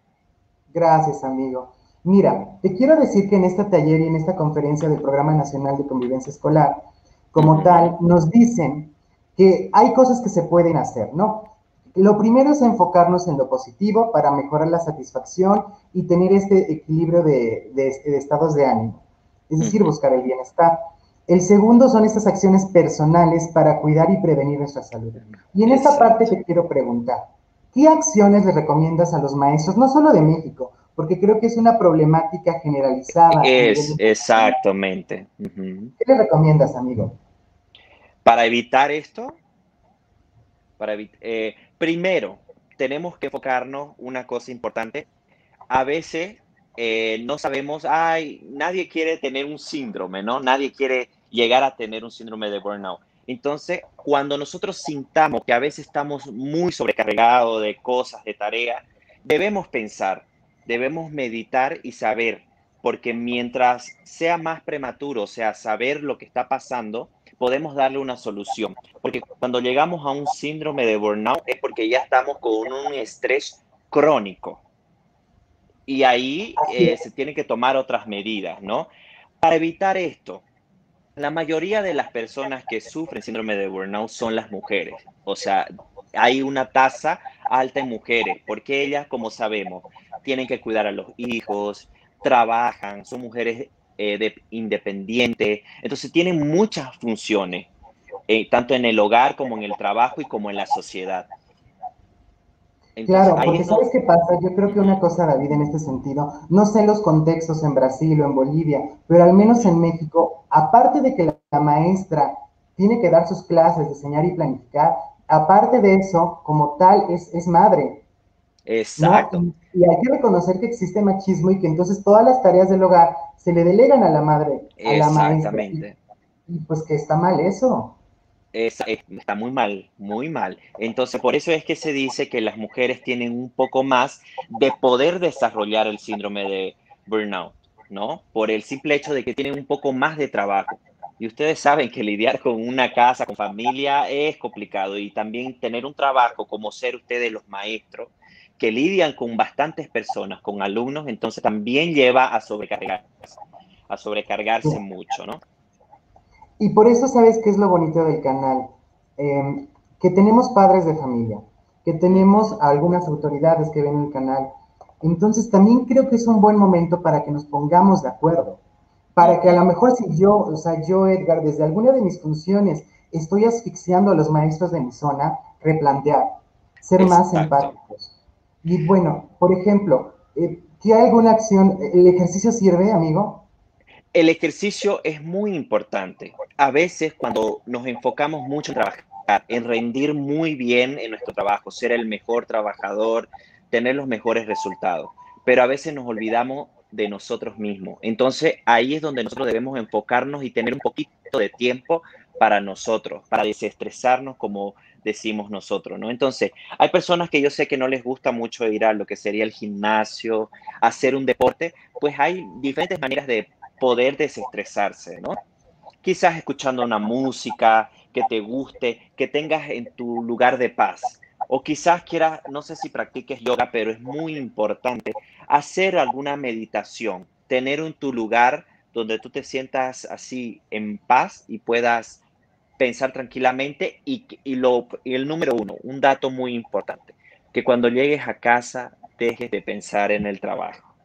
Gracias, amigo. Mira, te quiero decir que en este taller y en esta conferencia del Programa Nacional de Convivencia Escolar, como Ujú, tal, nos dicen que hay cosas que se pueden hacer, ¿no? Lo primero es enfocarnos en lo positivo para mejorar la satisfacción y tener este equilibrio de, de- de estados de ánimo, es decir, ujú. buscar el bienestar. El segundo son estas acciones personales para cuidar y prevenir nuestra salud. Y en esta parte Exacto. te quiero preguntar, ¿qué acciones le recomiendas a los maestros, no solo de México, porque creo que es una problemática generalizada a nivel Es, internacional? exactamente. Ujú. ¿Qué le recomiendas, amigo? Para evitar esto, para evi- eh, primero, tenemos que enfocarnos una cosa importante. A veces eh, no sabemos, ay, nadie quiere tener un síndrome, ¿no? Nadie quiere llegar a tener un síndrome de burnout. Entonces, cuando nosotros sintamos que a veces estamos muy sobrecargados de cosas, de tareas, debemos pensar, debemos meditar y saber, porque mientras sea más prematuro, o sea, saber lo que está pasando, podemos darle una solución. Porque cuando llegamos a un síndrome de burnout es porque ya estamos con un estrés crónico y ahí Así eh, es. se tienen que tomar otras medidas, ¿no? Para evitar esto, la mayoría de las personas que sufren síndrome de burnout son las mujeres. O sea, hay una tasa alta en mujeres, porque ellas, como sabemos, tienen que cuidar a los hijos, trabajan, son mujeres eh, de, independientes, entonces tienen muchas funciones, eh, tanto en el hogar como en el trabajo y como en la sociedad. Entonces, Claro, ahí porque es ¿sabes donde... qué pasa? Yo creo que una Ujú, cosa, David, en este sentido, no sé los contextos en Brasil o en Bolivia, pero al menos en México, aparte de que la, la maestra tiene que dar sus clases, diseñar y planificar, aparte de eso, como tal, es, es madre, ¿no? exacto, Y, y hay que reconocer que existe machismo y que entonces todas las tareas del hogar se le delegan a la madre, a la maestra, y, exactamente. y pues que está mal eso. Es, es- está muy mal, muy mal. Entonces, por eso es que se dice que las mujeres tienen un poco más de poder desarrollar el síndrome de burnout, ¿no? Por el simple hecho de que tienen un poco más de trabajo. Y ustedes saben que lidiar con una casa, con familia, es complicado. Y también tener un trabajo como ser ustedes los maestros, que lidian con bastantes personas, con alumnos, entonces también lleva a sobrecargarse, a Sí. sobrecargarse mucho, ¿no? Y por eso, ¿sabes qué es lo bonito del canal? Eh, que tenemos padres de familia, que tenemos Ujú, algunas autoridades que ven el canal. Entonces, también creo que es un buen momento para que nos pongamos de acuerdo. para que a Ujú. lo mejor si yo, o sea, yo, Edgar, desde alguna de mis funciones estoy asfixiando a los maestros de mi zona, replantear, ser más Exacto. empáticos. Y bueno, por ejemplo, eh, ¿qué hay alguna acción? ¿El ejercicio sirve, amigo? El ejercicio es muy importante. A veces cuando nos enfocamos mucho en trabajar, en rendir muy bien en nuestro trabajo, ser el mejor trabajador, tener los mejores resultados, pero a veces nos olvidamos de nosotros mismos. Entonces ahí es donde nosotros debemos enfocarnos y tener un poquito de tiempo para nosotros, para desestresarnos como decimos nosotros, ¿no? Entonces, hay personas que yo sé que no les gusta mucho ir a lo que sería el gimnasio, hacer un deporte, pues hay diferentes maneras de poder desestresarse, ¿no? Quizás escuchando una música que te guste, que tengas en tu lugar de paz. O quizás quieras, no sé si practiques yoga, pero es muy importante hacer alguna meditación, tener en tu lugar donde tú te sientas así en paz y puedas pensar tranquilamente y, y, lo, y el número uno, un dato muy importante, que cuando llegues a casa dejes de pensar en el trabajo.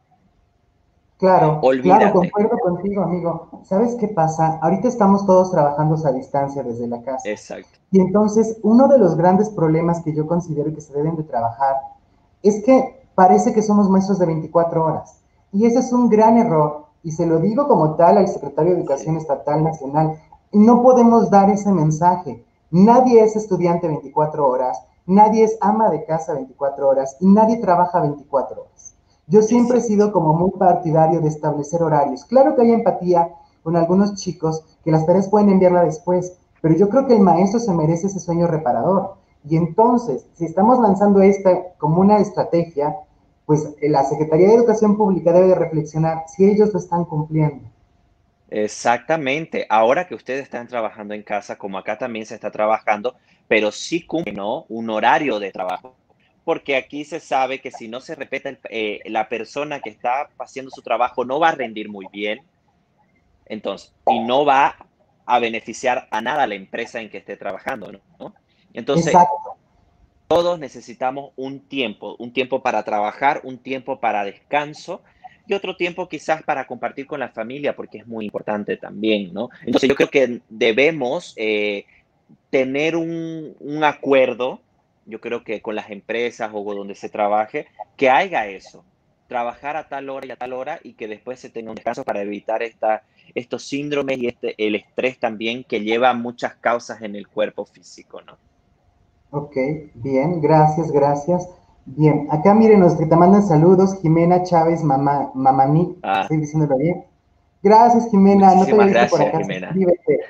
Claro, claro, Olvídate. concuerdo contigo, amigo. ¿Sabes qué pasa? Ahorita estamos todos trabajando a distancia desde la casa. Exacto. Y entonces, uno de los grandes problemas que yo considero que se deben de trabajar es que parece que somos maestros de veinticuatro horas. Y ese es un gran error. Y se lo digo como tal al secretario de Educación Sí. Estatal Nacional. No podemos dar ese mensaje. Nadie es estudiante veinticuatro horas, nadie es ama de casa veinticuatro horas y nadie trabaja veinticuatro horas. Yo siempre he Exacto. sido como muy partidario de establecer horarios. Claro que hay empatía con algunos chicos que las tareas pueden enviarla después, pero yo creo que el maestro se merece ese sueño reparador. Y entonces, si estamos lanzando esta como una estrategia, pues la Secretaría de Educación Pública debe de reflexionar si ellos lo están cumpliendo. Exactamente. Ahora que ustedes están trabajando en casa, como acá también se está trabajando, pero sí cumple, ¿no? Un horario de trabajo. Porque aquí se sabe que si no se respeta el- eh, la persona que está haciendo su trabajo no va a rendir muy bien, entonces, y no va a beneficiar a nada a la empresa en que esté trabajando, ¿no? Entonces, Exacto, todos necesitamos un tiempo, un tiempo para trabajar, un tiempo para descanso y otro tiempo quizás para compartir con la familia, porque es muy importante también, ¿no? Entonces yo creo que debemos eh, tener un, un acuerdo, yo creo que con las empresas o donde se trabaje, que haya eso, trabajar a tal hora y a tal hora y que después se tenga un descanso para evitar esta, estos síndromes y este, el estrés también que lleva muchas causas en el cuerpo físico, ¿no? ok, bien, gracias, gracias. Bien, acá mírenos que te mandan saludos, Jimena Chávez Mamá, Mamani, Ah, estoy diciéndolo bien. Gracias, Jimena, no te había muchísimas visto por gracias, acá, Jimena. suscríbete.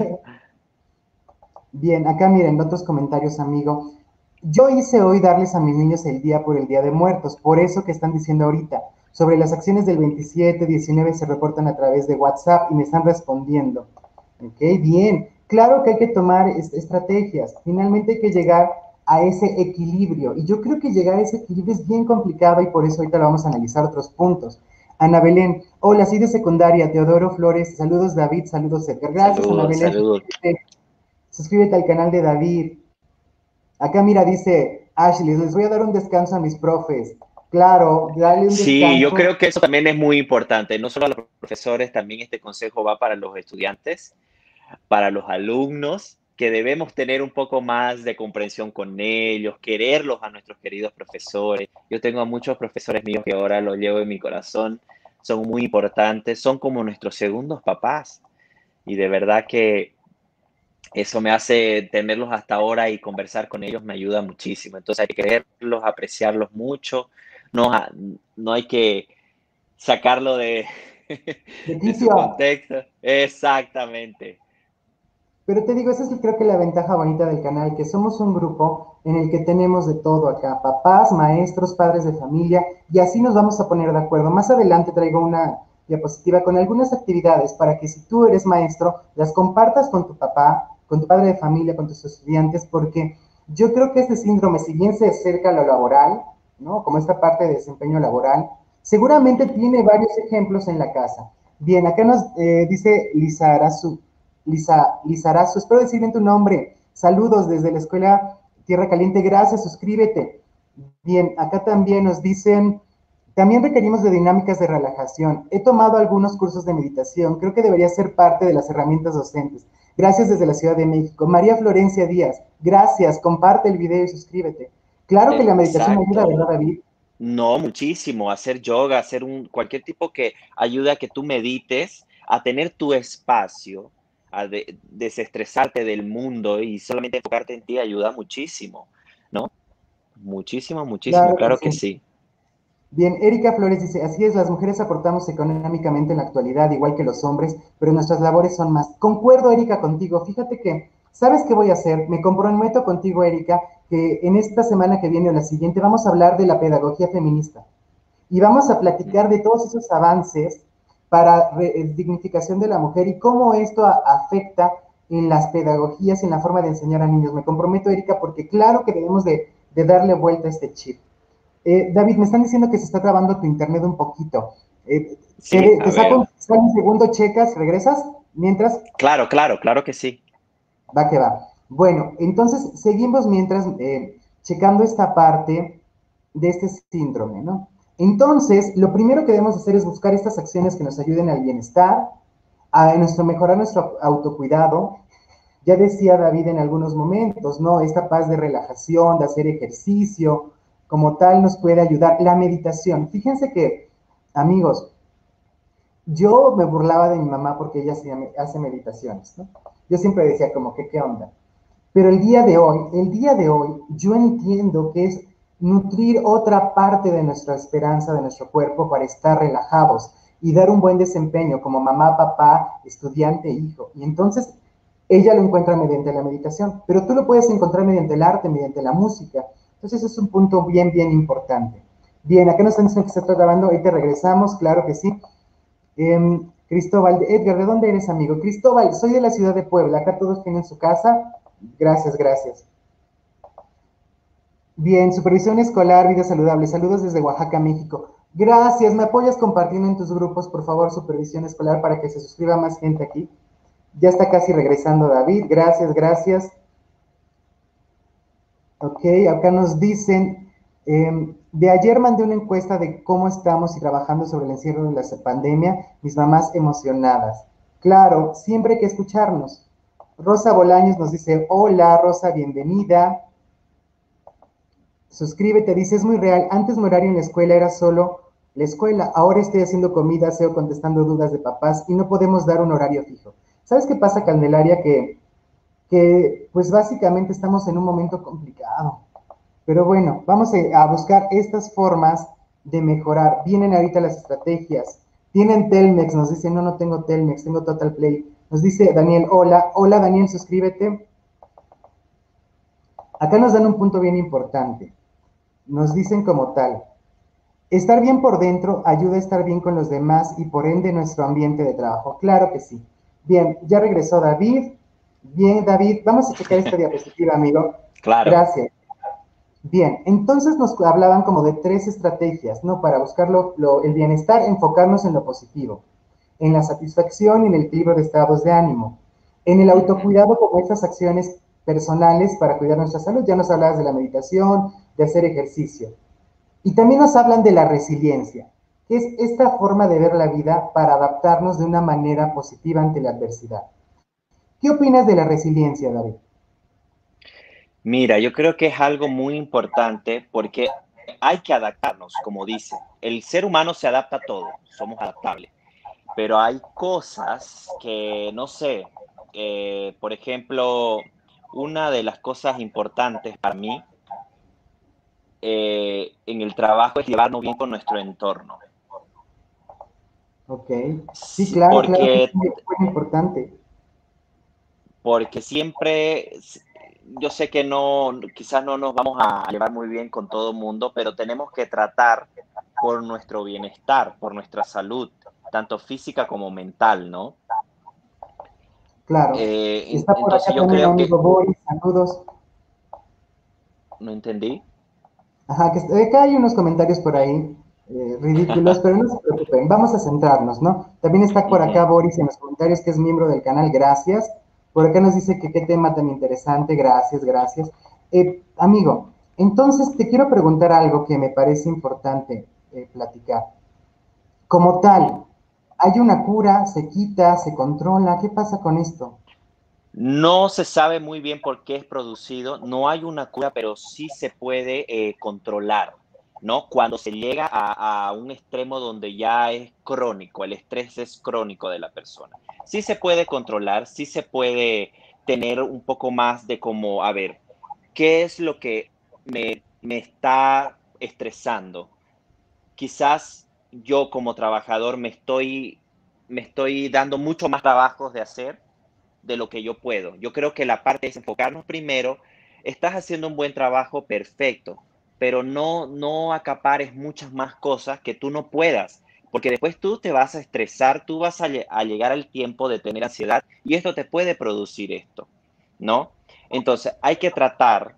Bien, acá miren otros comentarios, amigo. Yo hice hoy darles a mis niños el día por el Día de Muertos, por eso que están diciendo ahorita. Sobre las acciones del veintisiete, diecinueve se reportan a través de WhatsApp y me están respondiendo. Ok, bien. Claro que hay que tomar est estrategias. Finalmente hay que llegar a ese equilibrio. Y yo creo que llegar a ese equilibrio es bien complicado y por eso ahorita lo vamos a analizar otros puntos. Ana Belén, hola, sí de secundaria, Teodoro Flores, saludos David, saludos Edgar. Gracias, Ana Saludos, Belén. saludos. Suscríbete al canal de David. Acá mira, dice Ashley, les voy a dar un descanso a mis profes. Claro, dale un Sí, yo descanso. creo que eso también es muy importante, no solo a los profesores, también este consejo va para los estudiantes, para los alumnos, que debemos tener un poco más de comprensión con ellos, quererlos a nuestros queridos profesores. Yo tengo a muchos profesores míos que ahora los llevo en mi corazón, son muy importantes, son como nuestros segundos papás y de verdad que eso me hace tenerlos hasta ahora y conversar con ellos me ayuda muchísimo. Entonces hay que quererlos, apreciarlos mucho, no, ha- no hay que sacarlo de, De de su quicio. contexto. Exactamente. Pero te digo, esa es creo que la ventaja bonita del canal, que somos un grupo en el que tenemos de todo acá, papás, maestros, padres de familia, y así nos vamos a poner de acuerdo. Más adelante traigo una diapositiva con algunas actividades para que si tú eres maestro, las compartas con tu papá, con tu padre de familia, con tus estudiantes, porque yo creo que este síndrome, si bien se acerca a lo laboral, ¿no? Como esta parte de desempeño laboral, seguramente Ujú. tiene varios ejemplos en la casa. Bien, acá nos eh, dice Lisa Arazu, Lisa, Lizarazo, espero decir bien tu nombre. Saludos desde la Escuela Tierra Caliente, gracias, suscríbete. Bien, acá también nos dicen, También requerimos de dinámicas de relajación. He tomado algunos cursos de meditación. Creo que debería ser parte de las herramientas docentes. Gracias desde la Ciudad de México. María Florencia Díaz, gracias. Comparte el video y suscríbete. Claro que la meditación ayuda, Exacto. ¿verdad, David? No, muchísimo. Hacer yoga, hacer un, cualquier tipo que ayude a que tú medites, a tener tu espacio, a de- desestresarte del mundo y solamente enfocarte en ti ayuda muchísimo, ¿no? Muchísimo, muchísimo, Claro que claro que sí. sí. Bien, Erika Flores dice, así es, las mujeres aportamos económicamente en la actualidad, igual que los hombres, pero nuestras labores son más. Concuerdo, Erika, contigo. Fíjate que, ¿sabes qué voy a hacer? Me comprometo contigo, Erika, que en esta semana que viene o la siguiente vamos a hablar de la pedagogía feminista y vamos a platicar Ujú. de todos esos avances para re- dignificación de la mujer y cómo esto a- afecta en las pedagogías y en la forma de enseñar a niños. Me comprometo, Erika, porque claro que debemos de, de darle vuelta a este chip. Eh, David, me están diciendo que se está trabando tu internet un poquito. Eh, te, Sí, de- a te ver. saco un, un segundo, checas, regresas, mientras Claro, claro, claro que sí. va que va. Bueno, entonces seguimos mientras eh, checando esta parte de este síndrome, ¿no? Entonces, lo primero que debemos hacer es buscar estas acciones que nos ayuden al bienestar, a nuestro, mejorar nuestro autocuidado. Ya decía David en algunos momentos, ¿no? Esta paz de relajación, de hacer ejercicio, como tal nos puede ayudar. La meditación. Fíjense que, amigos, yo me burlaba de mi mamá porque ella hace, hace meditaciones, ¿no? Yo siempre decía como que, ¿qué onda? Pero el día de hoy, el día de hoy, yo entiendo que es nutrir otra parte de nuestra esperanza, de nuestro cuerpo, para estar relajados y dar un buen desempeño como mamá, papá, estudiante, hijo. Y entonces ella lo encuentra mediante la meditación, pero tú lo puedes encontrar mediante el arte, mediante la música. Entonces es un punto bien, bien importante. Bien, acá nos están diciendo que se está grabando, ahí te regresamos, claro que sí. Eh, Cristóbal, Edgar, ¿de dónde eres, amigo? Cristóbal, soy de la ciudad de Puebla, acá todos tienen su casa. Gracias, gracias. Bien, supervisión escolar, vida saludable. Saludos desde Oaxaca, México. Gracias, ¿me apoyas compartiendo en tus grupos, por favor, supervisión escolar para que se suscriba más gente aquí? Ya está casi regresando David, gracias, gracias. Ok, acá nos dicen, eh, de ayer mandé una encuesta de cómo estamos y trabajando sobre el encierro de la pandemia, mis mamás emocionadas. Claro, siempre hay que escucharnos. Rosa Bolaños nos dice, hola Rosa, bienvenida. Suscríbete, dice, es muy real. Antes mi horario en la escuela era solo la escuela. Ahora estoy haciendo comida, SEO, contestando dudas de papás y no podemos dar un horario fijo. ¿Sabes qué pasa, Candelaria? Que, que pues básicamente estamos en un momento complicado. Pero bueno, vamos a buscar estas formas de mejorar. Vienen ahorita las estrategias. Tienen Telmex, nos dice, no, no tengo Telmex, tengo Total Play. Nos dice Daniel, hola, hola Daniel, suscríbete. Acá nos dan un punto bien importante. Nos dicen como tal, estar bien por dentro ayuda a estar bien con los demás y por ende nuestro ambiente de trabajo. Claro que sí. Bien, ya regresó David. Bien, David, vamos a checar esta diapositiva, amigo. Claro. Gracias. Bien, entonces nos hablaban como de tres estrategias, ¿no? Para buscar lo, lo, el bienestar, enfocarnos en lo positivo, en la satisfacción y en el equilibrio de estados de ánimo, en el Ujú. autocuidado como estas acciones personales para cuidar nuestra salud. Ya nos hablabas de la meditación, de hacer ejercicio. Y también nos hablan de la resiliencia, que es esta forma de ver la vida para adaptarnos de una manera positiva ante la adversidad. ¿Qué opinas de la resiliencia, David? Mira, yo creo que es algo muy importante porque hay que adaptarnos, como dice. El ser humano se adapta a todo, somos adaptables, pero hay cosas que, no sé, eh, por ejemplo, una de las cosas importantes para mí eh, en el trabajo es llevarnos bien con nuestro entorno. Ok. Sí, Sí, claro, claro que es porque, muy, muy importante. porque siempre, s- yo sé que no, quizás no nos vamos a llevar muy bien con todo el mundo, pero tenemos que tratar por nuestro bienestar, por nuestra salud, tanto física como mental, ¿no? Claro. Eh, en- Está por entonces acá yo también mi creo que, amigo Boris, saludos. no entendí. Ajá, que acá hay unos comentarios por ahí eh, ridículos, pero no se preocupen, vamos a centrarnos, ¿no? También está por acá Ujú. Boris en los comentarios, que es miembro del canal, gracias. Por acá nos dice que qué tema tan interesante, gracias, gracias. Eh, amigo, entonces te quiero preguntar algo que me parece importante. eh, platicar. Como tal, ¿hay una cura? ¿Se quita? ¿Se controla? ¿Qué pasa con esto? No se sabe muy bien por qué es producido, no hay una cura, pero sí se puede eh, controlar, ¿no? Cuando se llega a, a un extremo donde ya es crónico, el estrés es crónico de la persona. Sí se puede controlar, sí se puede tener un poco más de como, a ver, ¿qué es lo que me, me está estresando? Quizás yo como trabajador me estoy, me estoy dando mucho más trabajos de hacer de lo que yo puedo. Yo creo que la parte es enfocarnos primero. Estás haciendo un buen trabajo, perfecto, pero no, no acapares muchas más cosas que tú no puedas, porque después tú te vas a estresar, tú vas a, a llegar al tiempo de tener ansiedad y esto te puede producir esto, ¿no? Entonces hay que tratar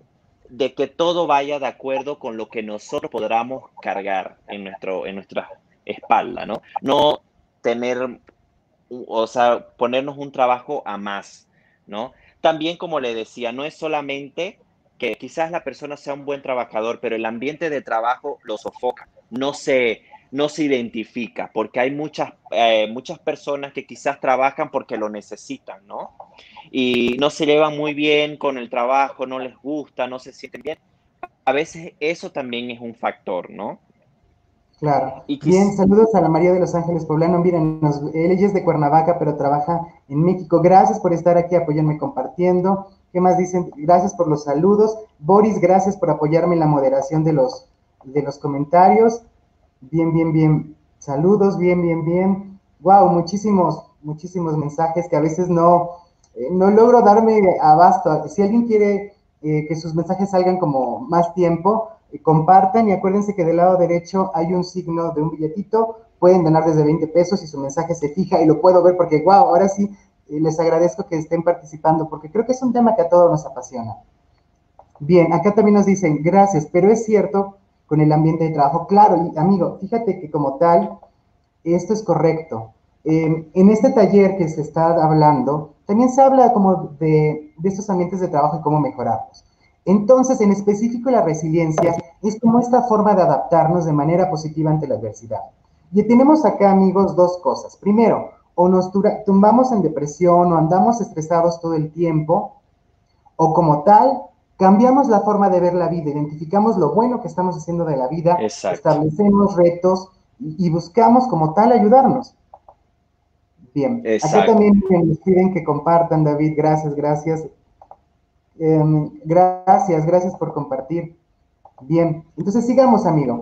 de que todo vaya de acuerdo con lo que nosotros podamos cargar en, nuestro, en nuestra espalda, ¿no? No tener o sea, ponernos un trabajo a más, ¿no? También, como le decía, no es solamente que quizás la persona sea un buen trabajador, pero el ambiente de trabajo lo sofoca, no se, no se identifica, porque hay muchas, eh, muchas personas que quizás trabajan porque lo necesitan, ¿no? Y no se llevan muy bien con el trabajo, no les gusta, no se sienten bien. A veces eso también es un factor, ¿no? Claro. Y Bien, quis, saludos a la María de los Ángeles Poblano. Miren, nos- ella es de Cuernavaca, pero trabaja en México. Gracias por estar aquí, apoyarme compartiendo. ¿Qué más dicen? Gracias por los saludos. Boris, gracias por apoyarme en la moderación de los, de los comentarios. Bien, bien, bien. Saludos, bien, bien, bien. Wow, muchísimos, muchísimos mensajes que a veces no, eh, no logro darme abasto. Si alguien quiere eh, que sus mensajes salgan como más tiempo, eh, compartan y acuérdense que del lado derecho hay un signo de un billetito. Pueden donar desde veinte pesos y su mensaje se fija y lo puedo ver porque, wow, ahora sí eh, les agradezco que estén participando porque creo que es un tema que a todos nos apasiona. Bien, acá también nos dicen, gracias, pero es cierto con el ambiente de trabajo. Claro, y amigo, fíjate que como tal, esto es correcto. Eh, en este taller que se está hablando, también se habla como de, de estos ambientes de trabajo y cómo mejorarlos. Entonces, en específico, la resiliencia es como esta forma de adaptarnos de manera positiva ante la adversidad. Y tenemos acá, amigos, dos cosas. Primero, o nos tumbamos en depresión o andamos estresados todo el tiempo, o como tal, cambiamos la forma de ver la vida, identificamos lo bueno que estamos haciendo de la vida, exacto, establecemos retos y, y buscamos como tal ayudarnos. Bien, acá exacto. también me piden que compartan, David, gracias, gracias. Eh, gracias, gracias por compartir. Bien, entonces sigamos, amigo.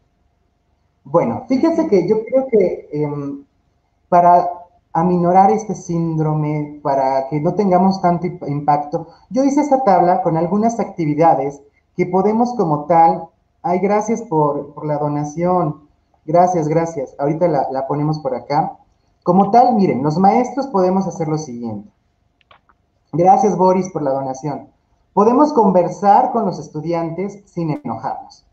Bueno, fíjense Ujú. que yo creo que eh, para aminorar este síndrome, para que no tengamos tanto impacto, yo hice esta tabla con algunas actividades que podemos como tal, ay, gracias por, por la donación, gracias, gracias, ahorita la, la ponemos por acá. Como tal, miren, los maestros podemos hacer lo siguiente. Gracias, Boris, por la donación. Podemos conversar con los estudiantes sin enojarnos.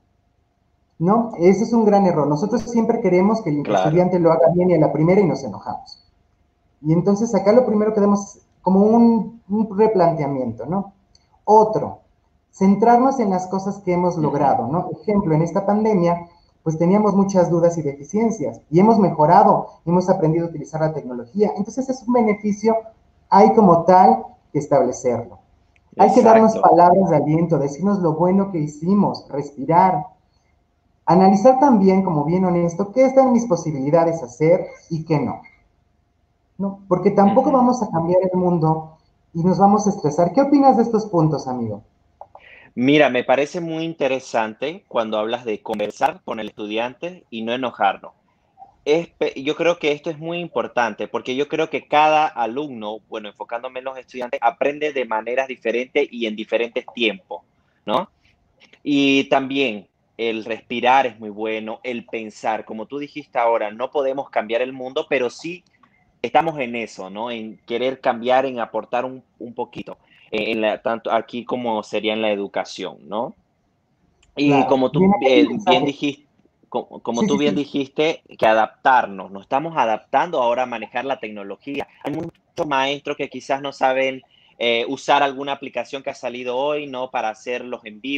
¿No? Ese es un gran error. Nosotros siempre queremos que el Claro, estudiante lo haga bien y a la primera y nos enojamos. Y entonces acá lo primero que damos es como un, un replanteamiento, ¿no? Otro, centrarnos en las cosas que hemos ujú, logrado, ¿no? Ejemplo, en esta pandemia, pues teníamos muchas dudas y deficiencias y hemos mejorado, hemos aprendido a utilizar la tecnología. Entonces es un beneficio, hay como tal que establecerlo. Hay que darnos exacto. palabras de aliento, decirnos lo bueno que hicimos, respirar, analizar también, como bien honesto, qué está en mis posibilidades hacer y qué no. No, porque tampoco Ujú. vamos a cambiar el mundo y nos vamos a estresar. ¿Qué opinas de estos puntos, amigo? Mira, me parece muy interesante cuando hablas de conversar con el estudiante y no enojarnos. Es pe- yo creo que esto es muy importante porque yo creo que cada alumno, bueno, enfocándome en los estudiantes, aprende de maneras diferentes y en diferentes tiempos, ¿no? Y también el respirar es muy bueno, el pensar, como tú dijiste ahora, no podemos cambiar el mundo, pero sí estamos en eso, ¿no? En querer cambiar, en aportar un, un poquito, eh, en la, tanto aquí como sería en la educación, ¿no? Y Claro. como Bien, tú acá hay eh, un bien mensaje. dijiste, como, como Sí, tú sí, bien sí. dijiste, que adaptarnos, nos estamos adaptando ahora a manejar la tecnología. Hay muchos maestros que quizás no saben eh, usar alguna aplicación que ha salido hoy, ¿no? Para hacerlos en vivo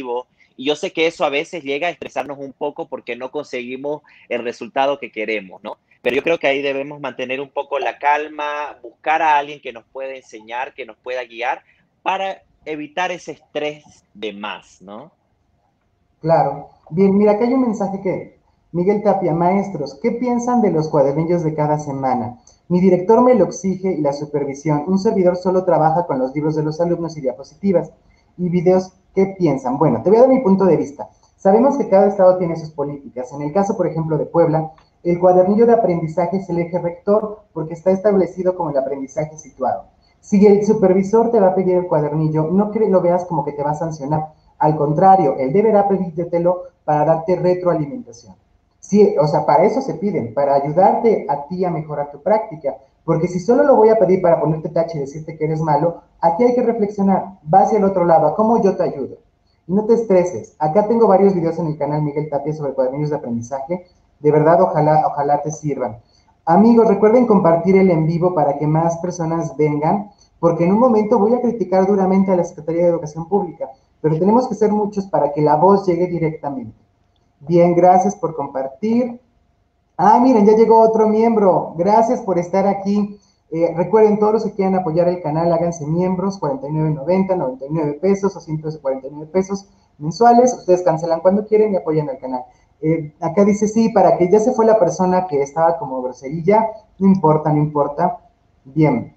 Y yo sé que eso a veces llega a estresarnos un poco porque no conseguimos el resultado que queremos, ¿no? Pero yo creo que ahí debemos mantener un poco la calma, buscar a alguien que nos pueda enseñar, que nos pueda guiar para evitar ese estrés de más, ¿no? Claro. Bien, mira, acá hay un mensaje que Miguel Tapia, maestros, ¿qué piensan de los cuadernillos de cada semana? Mi director me lo exige y la supervisión. Un servidor solo trabaja con los libros de los alumnos y diapositivas y videos. ¿Qué piensan? Bueno, te voy a dar mi punto de vista. Sabemos que cada estado tiene sus políticas. En el caso, por ejemplo, de Puebla, el cuadernillo de aprendizaje es el eje rector porque está establecido como el aprendizaje situado. Si el supervisor te va a pedir el cuadernillo, no que lo veas como que te va a sancionar. Al contrario, él deberá pedírtelo para darte retroalimentación. Sí, o sea, para eso se piden, para ayudarte a ti a mejorar tu práctica. Porque si solo lo voy a pedir para ponerte tache y decirte que eres malo, aquí hay que reflexionar. Va hacia el otro lado, ¿a cómo yo te ayudo? Y no te estreses. Acá tengo varios videos en el canal Miguel Tapia sobre cuadernillos de aprendizaje. De verdad, ojalá, ojalá te sirvan. Amigos, recuerden compartir el en vivo para que más personas vengan, porque en un momento voy a criticar duramente a la Secretaría de Educación Pública, pero tenemos que ser muchos para que la voz llegue directamente. Bien, gracias por compartir. Ah, miren, ya llegó otro miembro. Gracias por estar aquí. Eh, recuerden, todos los que quieran apoyar el canal, háganse miembros, cuarenta y nueve noventa, noventa y nueve pesos o ciento cuarenta y nueve pesos mensuales. Ustedes cancelan cuando quieren y apoyan al canal. Eh, acá dice, sí, para que ya se fue la persona que estaba como groserilla. No importa, no importa. Bien.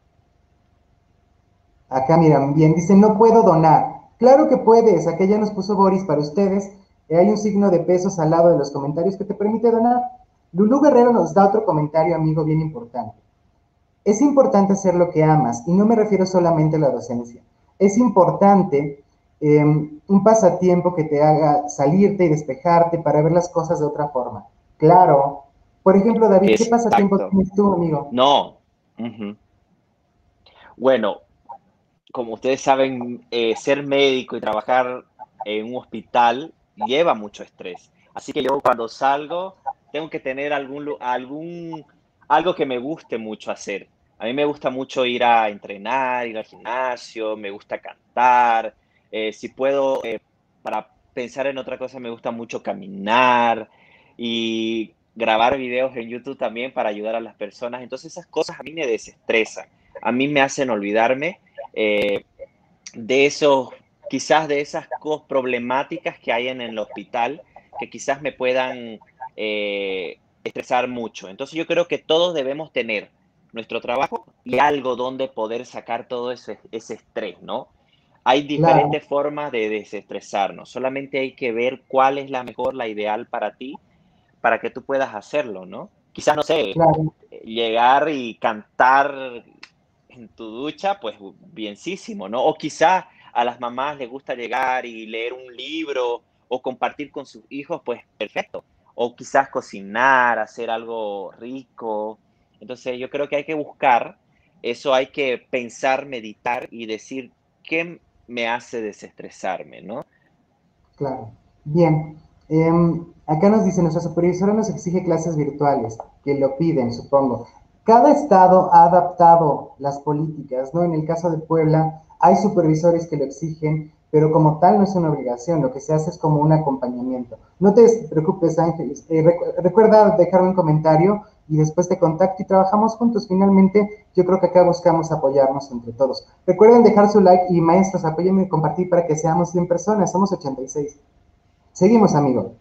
Acá miran, bien, dice, no puedo donar. Claro que puedes, acá ya nos puso Boris para ustedes. Eh, hay un signo de pesos al lado de los comentarios que te permite donar. Lulú Guerrero nos da otro comentario, amigo, bien importante. Es importante hacer lo que amas, y no me refiero solamente a la docencia. Es importante eh, un pasatiempo que te haga salirte y despejarte para ver las cosas de otra forma. Claro. Por ejemplo, David, ¿qué pasatiempo Exacto. tienes tú, amigo? No. Ujú. Bueno, como ustedes saben, eh, ser médico y trabajar en un hospital lleva mucho estrés. Así que yo cuando salgo tengo que tener algún, lu- algún, algo que me guste mucho hacer. A mí me gusta mucho ir a entrenar, ir al gimnasio, me gusta cantar. Eh, si puedo, eh, para pensar en otra cosa, me gusta mucho caminar y grabar videos en YouTube también para ayudar a las personas. Entonces esas cosas a mí me desestresan, a mí me hacen olvidarme eh, de esos, quizás de esas cosas problemáticas que hay en el hospital, que quizás me puedan eh, estresar mucho. Entonces yo creo que todos debemos tener nuestro trabajo y algo donde poder sacar todo ese, ese estrés, ¿no? Hay Claro, diferentes formas de desestresarnos, solamente hay que ver cuál es la mejor, la ideal para ti, para que tú puedas hacerlo, ¿no? Quizás, no sé, claro. llegar y cantar en tu ducha, pues bienísimo, ¿no? O quizá a las mamás les gusta llegar y leer un libro o compartir con sus hijos, pues perfecto. O quizás cocinar, hacer algo rico. Entonces yo creo que hay que buscar, eso hay que pensar, meditar y decir qué me hace desestresarme, ¿no? Claro. Bien. Em, acá nos dice, nuestra supervisora nos exige clases virtuales, que lo piden, supongo. Cada estado ha adaptado las políticas, ¿no? En el caso de Puebla, hay supervisores que lo exigen, pero como tal no es una obligación, lo que se hace es como un acompañamiento. No te preocupes, Ángeles. Eh, recu recuerda dejarme un comentario y después te contacto y trabajamos juntos. Finalmente, yo creo que acá buscamos apoyarnos entre todos. Recuerden dejar su like y maestros, apóyenme y compartir para que seamos cien personas, somos ochenta y seis. Seguimos, amigo.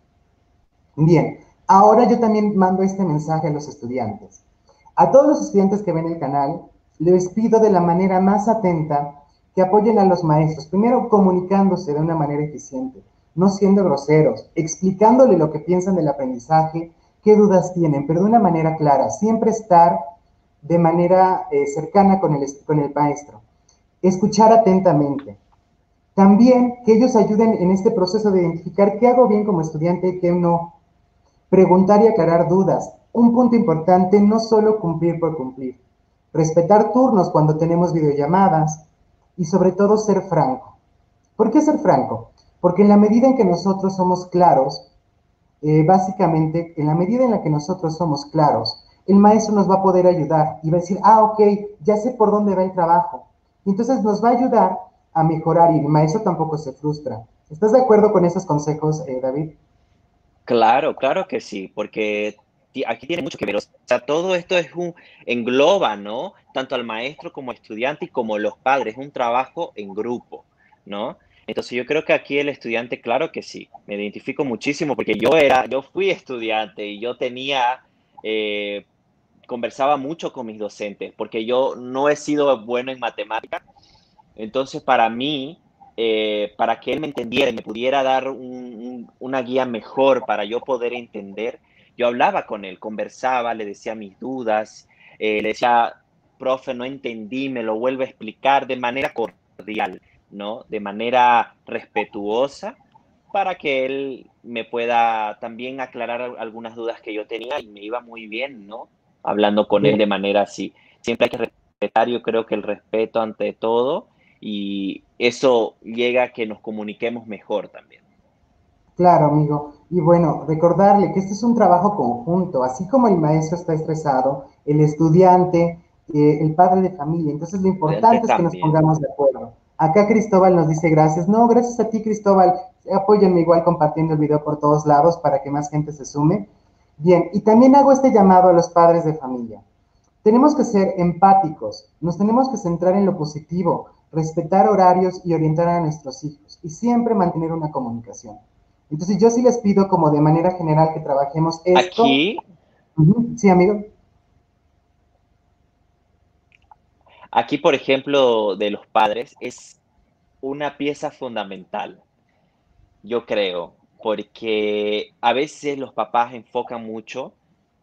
Bien, ahora yo también mando este mensaje a los estudiantes. A todos los estudiantes que ven el canal, les pido de la manera más atenta que apoyen a los maestros, primero comunicándose de una manera eficiente, no siendo groseros, explicándole lo que piensan del aprendizaje, qué dudas tienen, pero de una manera clara, siempre estar de manera eh, cercana con el, con el maestro, escuchar atentamente. También que ellos ayuden en este proceso de identificar qué hago bien como estudiante y qué no. Preguntar y aclarar dudas. Un punto importante, no solo cumplir por cumplir. Respetar turnos cuando tenemos videollamadas y sobre todo ser franco. ¿Por qué ser franco? Porque en la medida en que nosotros somos claros, eh, básicamente, en la medida en la que nosotros somos claros, el maestro nos va a poder ayudar y va a decir, ah, ok, ya sé por dónde va el trabajo. Y entonces nos va a ayudar a mejorar y el maestro tampoco se frustra. ¿Estás de acuerdo con esos consejos, eh, David? Claro, claro que sí, porque ti- aquí tiene mucho que ver. O sea, todo esto es un, engloba, ¿no? Tanto al maestro como al estudiante y como los padres, es un trabajo en grupo, ¿no? Entonces yo creo que aquí el estudiante, claro que sí, me identifico muchísimo porque yo era, yo fui estudiante y yo tenía, eh, conversaba mucho con mis docentes porque yo no he sido bueno en matemáticas. Entonces, para mí, eh, para que él me entendiera y me pudiera dar un- un- una guía mejor para yo poder entender, yo hablaba con él, conversaba, le decía mis dudas, eh, le decía, profe, no entendí, me lo vuelve a explicar de manera cordial, ¿no? De manera respetuosa, para que él me pueda también aclarar al- algunas dudas que yo tenía y me iba muy bien, ¿no? Hablando con él Bien, de manera así. Siempre hay que respetar, yo creo que el respeto ante todo y eso llega a que nos comuniquemos mejor también. claro, amigo. Y bueno, recordarle que este es un trabajo conjunto, así como el maestro está estresado, el estudiante, eh, el padre de familia. Entonces, lo Antes importante es que nos también. pongamos de acuerdo. Acá Cristóbal nos dice gracias. No, gracias a ti, Cristóbal. Apóyenme igual compartiendo el video por todos lados para que más gente se sume. Bien, y también hago este llamado a los padres de familia. Tenemos que ser empáticos, nos tenemos que centrar en lo positivo, respetar horarios y orientar a nuestros hijos y siempre mantener una comunicación. Entonces yo sí les pido como de manera general que trabajemos esto. Aquí, Uh-huh. Sí, amigo. aquí, por ejemplo, de los padres, es una pieza fundamental, yo creo, porque a veces los papás enfocan mucho,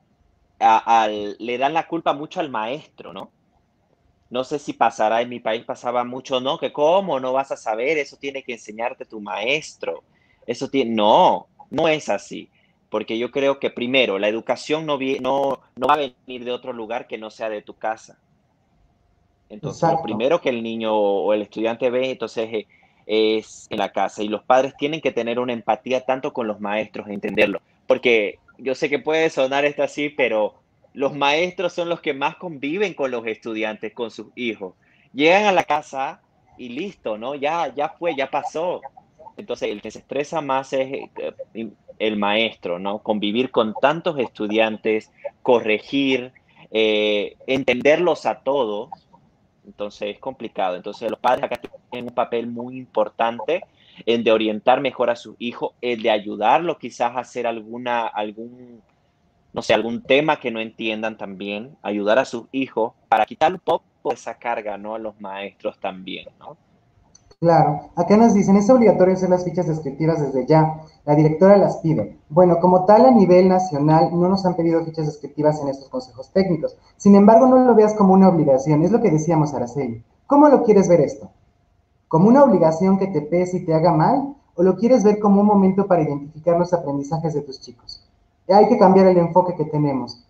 a- al, le dan la culpa mucho al maestro, ¿no? No sé si pasará, en mi país pasaba mucho, ¿no? Que cómo no vas a saber, eso tiene que enseñarte tu maestro. Eso tiene, no, no es así. Porque yo creo que primero, la educación no, vi- no, no va a venir de otro lugar que no sea de tu casa. Entonces, lo Exacto. primero que el niño o el estudiante ve, entonces, eh, es en la casa. Y los padres tienen que tener una empatía tanto con los maestros, entenderlo. Porque yo sé que puede sonar esto así, pero los maestros son los que más conviven con los estudiantes, con sus hijos. Llegan a la casa y listo, ¿no? Ya, ya fue, ya pasó. Entonces, el que se estresa más es eh, el maestro, ¿no? Convivir con tantos estudiantes, corregir, eh, entenderlos a todos, entonces es complicado. Entonces los padres acá tienen un papel muy importante en de orientar mejor a sus hijos, el de ayudarlos quizás a hacer alguna, algún, no sé, algún tema que no entiendan también, ayudar a sus hijos para quitar un poco esa carga, ¿no? A los maestros también, ¿no? Claro, acá nos dicen, es obligatorio hacer las fichas descriptivas desde ya. La directora las pide. Bueno, como tal, a nivel nacional no nos han pedido fichas descriptivas en estos consejos técnicos. Sin embargo, no lo veas como una obligación, es lo que decíamos, Araceli. ¿Cómo lo quieres ver esto? ¿Como una obligación que te pese y te haga mal? ¿O lo quieres ver como un momento para identificar los aprendizajes de tus chicos? Hay que cambiar el enfoque que tenemos.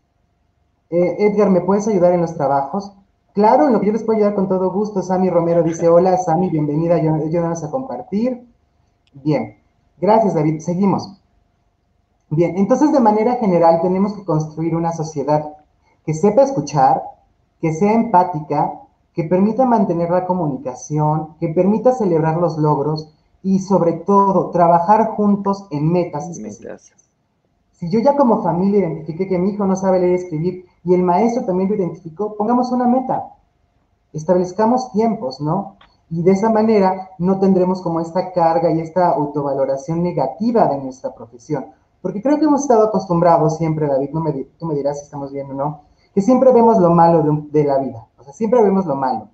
Eh, Edgar, ¿me puedes ayudar en los trabajos? Claro, en lo que yo les puedo ayudar con todo gusto. Sammy Romero dice, hola, Sammy, bienvenida, ayúdanos a compartir. Bien, gracias, David. Seguimos. Bien, entonces de manera general tenemos que construir una sociedad que sepa escuchar, que sea empática, que permita mantener la comunicación, que permita celebrar los logros y sobre todo trabajar juntos en metas Mientras, específicas. Si yo ya como familia identifiqué que mi hijo no sabe leer y escribir y el maestro también lo identificó, pongamos una meta, establezcamos tiempos, ¿no? Y de esa manera no tendremos como esta carga y esta autovaloración negativa de nuestra profesión. Porque creo que hemos estado acostumbrados siempre, David, no me, tú me dirás si estamos bien o no, que siempre vemos lo malo de, de la vida. O sea, siempre vemos lo malo.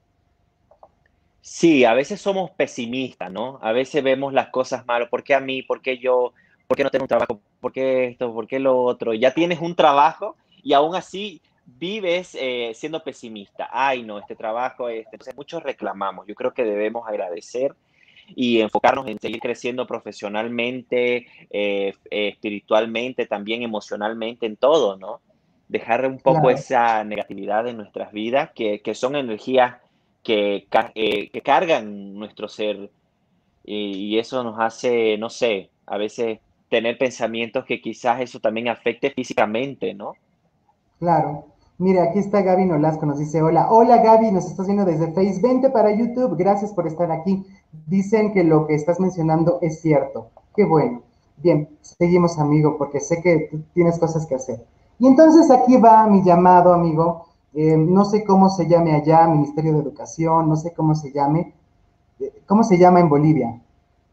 sí, a veces somos pesimistas, ¿no? A veces vemos las cosas malas, ¿por qué a mí? ¿Por qué yo? ¿Por qué no tengo un trabajo? ¿Por qué esto? ¿Por qué lo otro? Ya tienes un trabajo y aún así vives eh, siendo pesimista. Ay, no, este trabajo, este. Entonces muchos reclamamos. Yo creo que debemos agradecer y enfocarnos en seguir creciendo profesionalmente, eh, eh, espiritualmente, también emocionalmente, en todo, ¿no? Dejar un poco Claro, esa negatividad en nuestras vidas, que, que son energías que, ca- eh, que cargan nuestro ser y, y eso nos hace, no sé, a veces tener pensamientos que quizás eso también afecte físicamente, ¿no? claro. Mire, aquí está Gaby Nolasco, nos dice, hola, hola Gaby, nos estás viendo desde Facebook, vente para YouTube, gracias por estar aquí. Dicen que lo que estás mencionando es cierto. Qué bueno. Bien, seguimos, amigo, porque sé que tú tienes cosas que hacer. Y entonces aquí va mi llamado, amigo. Eh, no sé cómo se llame allá, Ministerio de Educación, no sé cómo se llame. Eh, ¿Cómo se llama en Bolivia?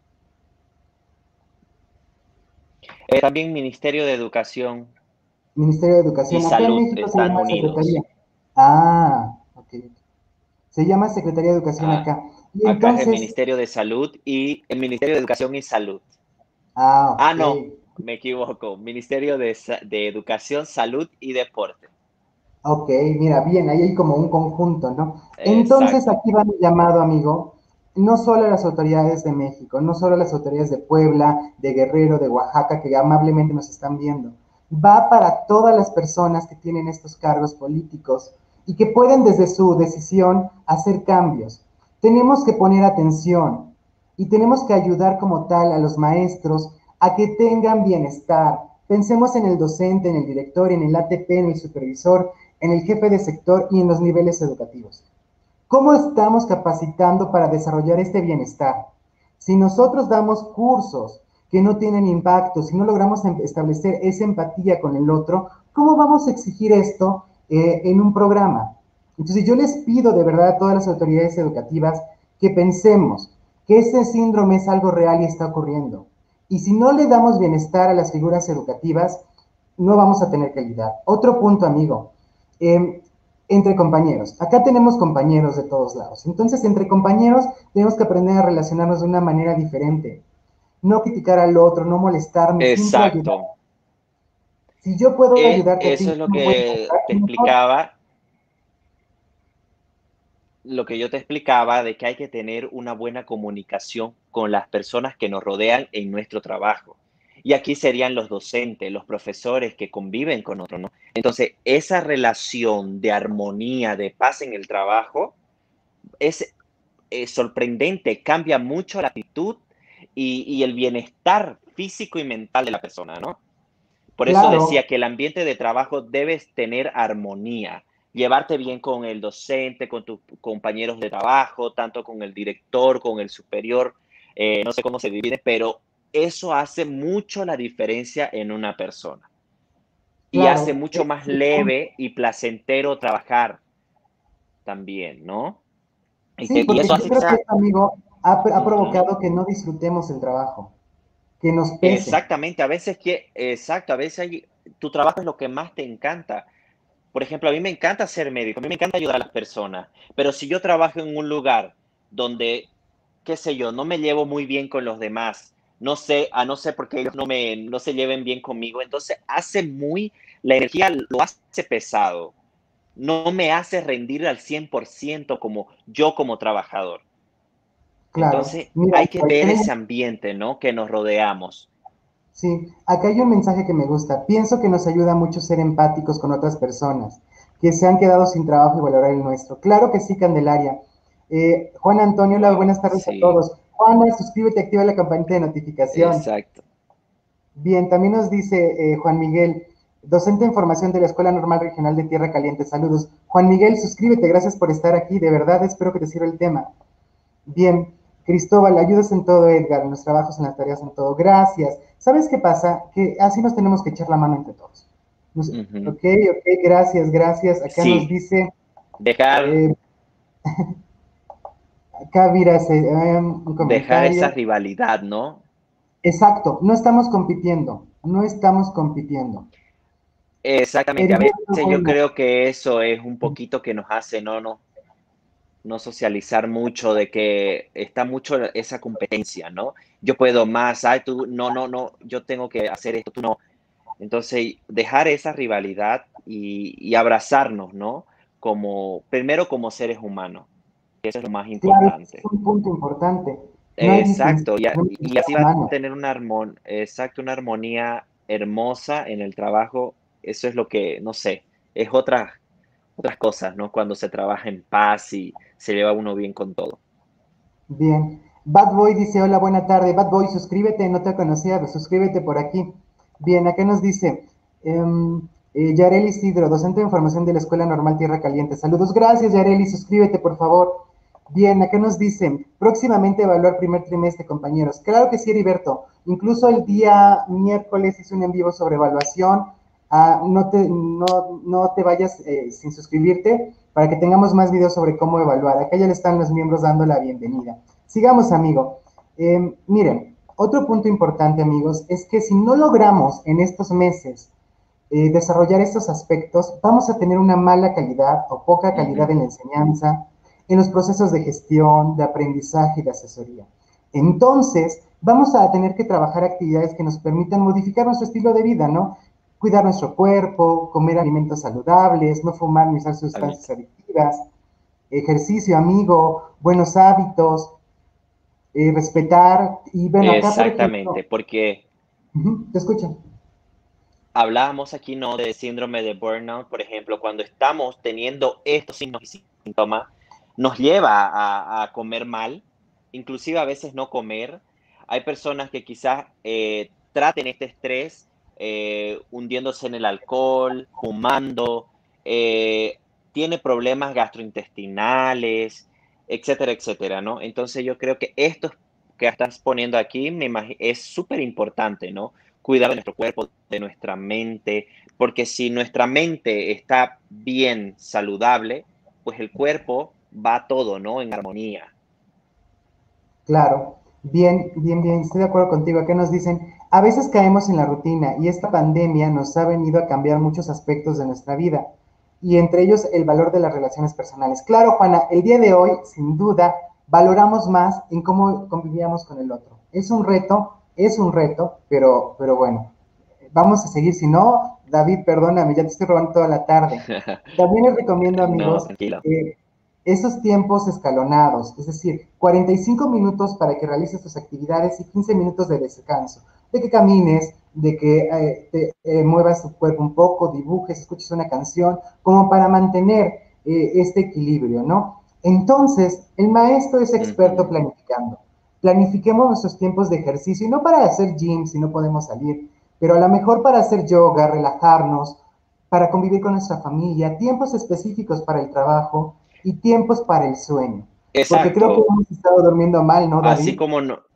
Eh, también Ministerio de Educación Ministerio de y Educación. Acá en Salud México se están llama Secretaría. unidos. Ah, ok. Se llama Secretaría de Educación Ah, acá. Y acá es el entonces, Ministerio de Salud y el Ministerio de Educación y Salud. ah, Ah, ok. no, me equivoco. Ministerio de, Sa- de Educación, Salud y Deporte. Ok, mira, bien, ahí hay como un conjunto, ¿no? Entonces Exacto. aquí va mi llamado, amigo, no solo a las autoridades de México, no solo a las autoridades de Puebla, de Guerrero, de Oaxaca, que amablemente nos están viendo, va para todas las personas que tienen estos cargos políticos y que pueden desde su decisión hacer cambios. Tenemos que poner atención y tenemos que ayudar como tal a los maestros a que tengan bienestar. Pensemos en el docente, en el director, en el A T P, en el supervisor, en el jefe de sector y en los niveles educativos. ¿Cómo estamos capacitando para desarrollar este bienestar? Si nosotros damos cursos que no tienen impacto, si no logramos em, establecer esa empatía con el otro, ¿cómo vamos a exigir esto eh, en un programa? Entonces yo les pido de verdad a todas las autoridades educativas que pensemos que este síndrome es algo real y está ocurriendo. Y si no le damos bienestar a las figuras educativas, no vamos a tener calidad. Otro punto, amigo. Eh, entre compañeros. Acá tenemos compañeros de todos lados. Entonces, entre compañeros tenemos que aprender a relacionarnos de una manera diferente. No criticar al otro, no molestarnos, siempre ayudar. Exacto. Si yo puedo Eh, ayudarte a eso ti, es lo tú me puedes que ayudar te mejor. explicaba, lo que yo te explicaba de que hay que tener una buena comunicación con las personas que nos rodean en nuestro trabajo. Y aquí serían los docentes, los profesores que conviven con otros, ¿no? Entonces, esa relación de armonía, de paz en el trabajo, es, es sorprendente, cambia mucho la actitud y, y el bienestar físico y mental de la persona, ¿no? Por eso Claro, decía que el ambiente de trabajo debes tener armonía, llevarte bien con el docente, con tus compañeros de trabajo, tanto con el director, con el superior, eh, no sé cómo se divide, pero eso hace mucho la diferencia en una persona y hace claro. mucho Ese más es el punto. leve y placentero trabajar también, ¿no? Y, Sí, que, y porque eso yo hace creo que quizás, esto, amigo, ha, ha uh-huh, provocado que no disfrutemos el trabajo, que nos pese. exactamente, a veces que, exacto, a veces hay, tu trabajo es lo que más te encanta. Por ejemplo, a mí me encanta ser médico, a mí me encanta ayudar a las personas, pero si yo trabajo en un lugar donde, qué sé yo, no me llevo muy bien con los demás, no sé, a no ser porque ellos no me, no se lleven bien conmigo, entonces hace muy, la energía lo hace pesado, no me hace rendir al cien por ciento como yo como trabajador. Claro. Entonces Mira, hay que amigo, ver tenemos. ese ambiente, ¿no? Que nos rodeamos. Sí, acá hay un mensaje que me gusta. Pienso que nos ayuda mucho ser empáticos con otras personas que se han quedado sin trabajo y valorar el nuestro. Claro que sí, Candelaria. Eh, Juan Antonio, hola, Wow, buenas tardes a sí, todos. Juana, suscríbete, activa la campanita de notificación. exacto. Bien, también nos dice eh, Juan Miguel, docente de formación de la Escuela Normal Regional de Tierra Caliente. Saludos. Juan Miguel, suscríbete, gracias por estar aquí. De verdad, espero que te sirva el tema. Bien, Cristóbal, ayudas en todo, Edgar, en los trabajos, en las tareas, en todo. Gracias. ¿Sabes qué pasa? Que así nos tenemos que echar la mano entre todos. Nos- Ujú. ok, ok, gracias, gracias. Acá nos Sí, dice, dejar eh, acá miras eh, um, un Dejar esa comentario. rivalidad, ¿no? Exacto, no estamos compitiendo, no estamos compitiendo. Exactamente. A Heriberto, veces yo bueno, creo que eso es un poquito que nos hace no, no, no socializar mucho, de que está mucho esa competencia, ¿no? Yo puedo más, ay, tú, no, no, no, yo tengo que hacer esto, tú no. Entonces, dejar esa rivalidad y, y abrazarnos, ¿no? Como, primero como seres humanos, que eso es lo más claro, ese es importante. un punto importante. No hay distinción, Exacto, y, a- tenemos que y echar así la va a mano. tener una armon exacto, una armonía hermosa en el trabajo. Eso es lo que, no sé, es otras otras cosas, ¿no? Cuando se trabaja en paz y se lleva uno bien con todo. Bien. Bad Boy dice, hola, buena tarde. Bad Boy, suscríbete, no te conocía, suscríbete por aquí. Bien, acá nos dice, em, eh, Yareli Isidro, docente de información de la Escuela Normal Tierra Caliente. Saludos, gracias, Yareli, suscríbete, por favor. Bien, acá nos dicen, próximamente evaluar primer trimestre, compañeros. Claro que sí, Heriberto. Incluso el día miércoles hice un en vivo sobre evaluación. Ah, no, te, no, no te vayas eh, sin suscribirte para que tengamos más videos sobre cómo evaluar. Acá ya le están los miembros dando la bienvenida. Sigamos, amigo. Eh, miren, otro punto importante, amigos, es que si no logramos en estos meses eh, desarrollar estos aspectos, vamos a tener una mala calidad o poca calidad Ujú. en la enseñanza, en los procesos de gestión, de aprendizaje y de asesoría. Entonces, vamos a tener que trabajar actividades que nos permitan modificar nuestro estilo de vida, ¿no? Cuidar nuestro cuerpo, comer alimentos saludables, no fumar ni usar sustancias Totalmente. adictivas, ejercicio, amigo, buenos hábitos, eh, respetar. Y bueno, acá, por Exactamente, ejemplo, porque uh-huh, te escucho. hablábamos aquí, ¿no? De síndrome de burnout, por ejemplo, cuando estamos teniendo estos signos y síntomas, nos lleva a, a comer mal, inclusive a veces no comer. Hay personas que quizás eh, traten este estrés eh, hundiéndose en el alcohol, fumando, eh, tiene problemas gastrointestinales, etcétera, etcétera, ¿no? Entonces yo creo que esto que estás poniendo aquí me imagi- es súper importante, ¿no? Cuidar de nuestro cuerpo, de nuestra mente, porque si nuestra mente está bien saludable, pues el cuerpo va todo, ¿no? En armonía. Claro, bien, bien, bien, estoy de acuerdo contigo. Acá nos dicen, a veces caemos en la rutina y esta pandemia nos ha venido a cambiar muchos aspectos de nuestra vida y entre ellos el valor de las relaciones personales. Claro, Juana, el día de hoy, sin duda, valoramos más en cómo convivíamos con el otro. Es un reto, es un reto, pero, pero bueno, vamos a seguir. Si no, David, perdóname, ya te estoy robando toda la tarde. También les recomiendo, No, amigos, tranquilo. eh, esos tiempos escalonados, es decir, cuarenta y cinco minutos para que realices tus actividades y quince minutos de descanso, de que camines, de que eh, te eh, muevas tu cuerpo un poco, dibujes, escuches una canción, como para mantener eh, este equilibrio, ¿no? Entonces, el maestro es experto Ujú. planificando. Planifiquemos nuestros tiempos de ejercicio y no para hacer gym si no podemos salir, pero a lo mejor para hacer yoga, relajarnos, para convivir con nuestra familia, tiempos específicos para el trabajo y tiempos para el sueño. Porque creo que Exacto. hemos estado durmiendo mal, ¿no, Así David? como no,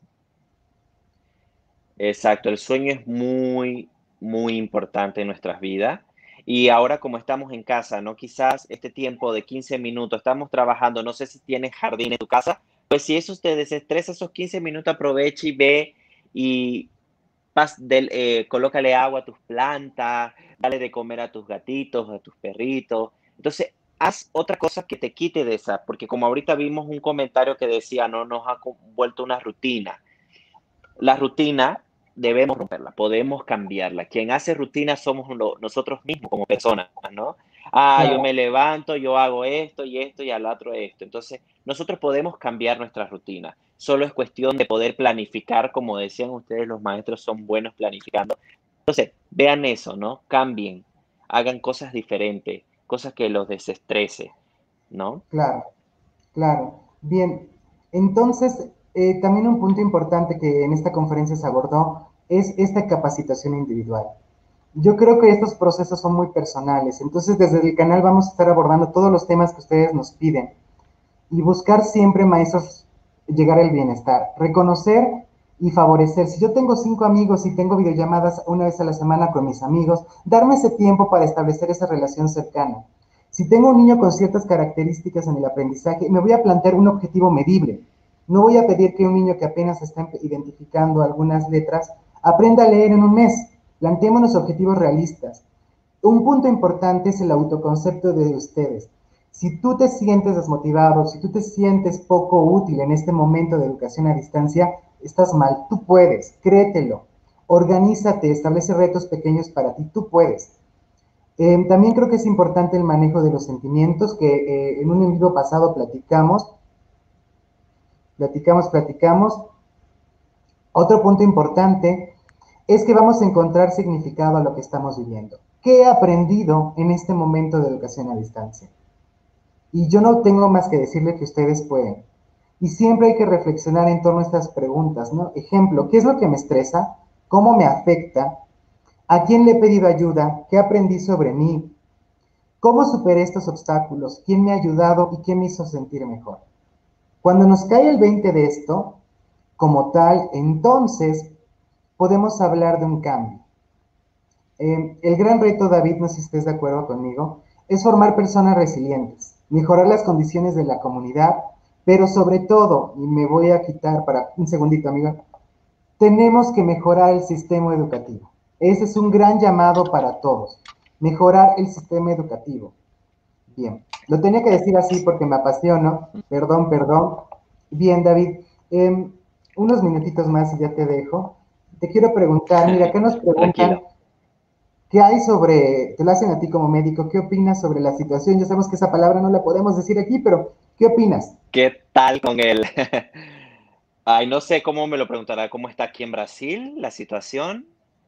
exacto, el sueño es muy, muy importante en nuestras vidas. Y ahora como estamos en casa, ¿no? Quizás este tiempo de quince minutos, estamos trabajando, no sé si tienes jardín en tu casa, pues si eso te desestresa esos quince minutos, aprovecha y ve y pas del eh, colócale agua a tus plantas, dale de comer a tus gatitos, a tus perritos. Entonces, haz otra cosa que te quite de esa, porque como ahorita vimos un comentario que decía, no nos ha co- vuelto una rutina. La rutina debemos romperla, podemos cambiarla. Quien hace rutina somos lo- nosotros mismos como personas, ¿no? Ah, yo Claro, me levanto, yo hago esto y esto y al otro esto. Entonces, nosotros podemos cambiar nuestra rutina. Solo es cuestión de poder planificar, como decían ustedes, los maestros son buenos planificando. Entonces, vean eso, ¿no? Cambien, hagan cosas diferentes, cosas que los desestrese, ¿no? claro, claro. Bien, entonces, eh, también un punto importante que en esta conferencia se abordó es esta capacitación individual. Yo creo que estos procesos son muy personales, entonces desde el canal vamos a estar abordando todos los temas que ustedes nos piden y buscar siempre, maestros, llegar al bienestar, reconocer y favorecer. Si yo tengo cinco amigos y tengo videollamadas una vez a la semana con mis amigos, darme ese tiempo para establecer esa relación cercana. Si tengo un niño con ciertas características en el aprendizaje, me voy a plantear un objetivo medible. No voy a pedir que un niño que apenas está identificando algunas letras aprenda a leer en un mes. Planteémonos objetivos realistas. Un punto importante es el autoconcepto de ustedes. Si tú te sientes desmotivado, si tú te sientes poco útil en este momento de educación a distancia, estás mal. Tú puedes, créetelo. Organízate, establece retos pequeños para ti. Tú puedes. Eh, también creo que es importante el manejo de los sentimientos, que eh, en un en vivo pasado platicamos, platicamos, platicamos. Otro punto importante es que vamos a encontrar significado a lo que estamos viviendo. ¿Qué he aprendido en este momento de educación a distancia? Y yo no tengo más que decirle que ustedes pueden. Y siempre hay que reflexionar en torno a estas preguntas, ¿no? Ejemplo, ¿qué es lo que me estresa? ¿Cómo me afecta? ¿A quién le he pedido ayuda? ¿Qué aprendí sobre mí? ¿Cómo superé estos obstáculos? ¿Quién me ha ayudado y quién me hizo sentir mejor? Cuando nos cae el veinte de esto, como tal, entonces podemos hablar de un cambio. Eh, el gran reto, David, no sé si estés de acuerdo conmigo, es formar personas resilientes, mejorar las condiciones de la comunidad, pero sobre todo, y me voy a quitar para un segundito, amigo, tenemos que mejorar el sistema educativo. Ese es un gran llamado para todos, mejorar el sistema educativo. Bien, lo tenía que decir así porque me apasiono, perdón, perdón. Bien, David, eh, unos minutitos más y ya te dejo. Te quiero preguntar, mira, acá nos preguntan, Tranquilo. ¿qué hay sobre, te lo hacen a ti como médico, qué opinas sobre la situación? Ya sabemos que esa palabra no la podemos decir aquí, pero ¿qué opinas? ¿Qué tal con él? Ay, no sé cómo me lo preguntará, cómo está aquí en Brasil la situación.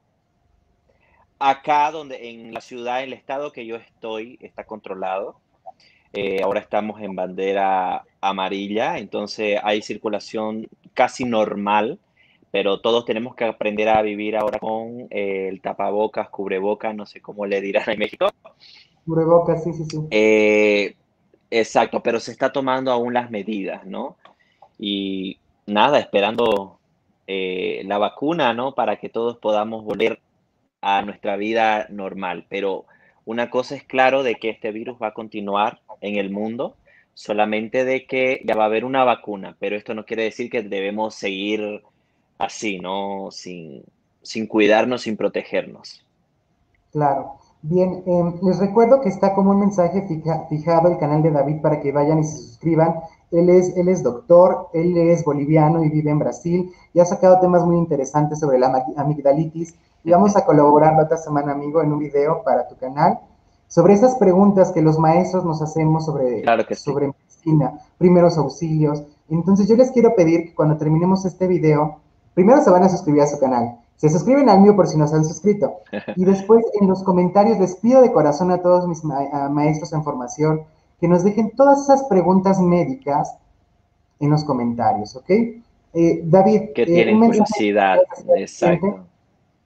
Acá donde en la ciudad, en el estado que yo estoy, está controlado. Eh, ahora estamos en bandera amarilla, entonces hay circulación casi normal, pero todos tenemos que aprender a vivir ahora con eh, el tapabocas, cubrebocas, no sé cómo le dirán en México. Cubrebocas, sí, sí, sí. Eh, exacto, pero se está tomando aún las medidas, ¿no? Y nada, esperando eh, la vacuna, ¿no? Para que todos podamos volver a nuestra vida normal. Pero una cosa es claro de que este virus va a continuar en el mundo, solamente de que ya va a haber una vacuna, pero esto no quiere decir que debemos seguir así, ¿no? Sin, sin cuidarnos, sin protegernos. Claro. Bien, eh, les recuerdo que está como un mensaje fija, fijado el canal de David para que vayan y se suscriban. Él es, él es doctor, él es boliviano y vive en Brasil y ha sacado temas muy interesantes sobre la amigdalitis. Y vamos a colaborar la otra semana, amigo, en un video para tu canal sobre esas preguntas que los maestros nos hacemos sobre, Claro que sí. sobre medicina, primeros auxilios. Entonces yo les quiero pedir que cuando terminemos este video, primero se van a suscribir a su canal. Se suscriben al mío por si no se han suscrito. Y después en los comentarios les pido de corazón a todos mis ma a maestros en formación que nos dejen todas esas preguntas médicas en los comentarios, ¿ok? Eh, David, Que eh, un tienen mensaje curiosidad, siguiente, exacto.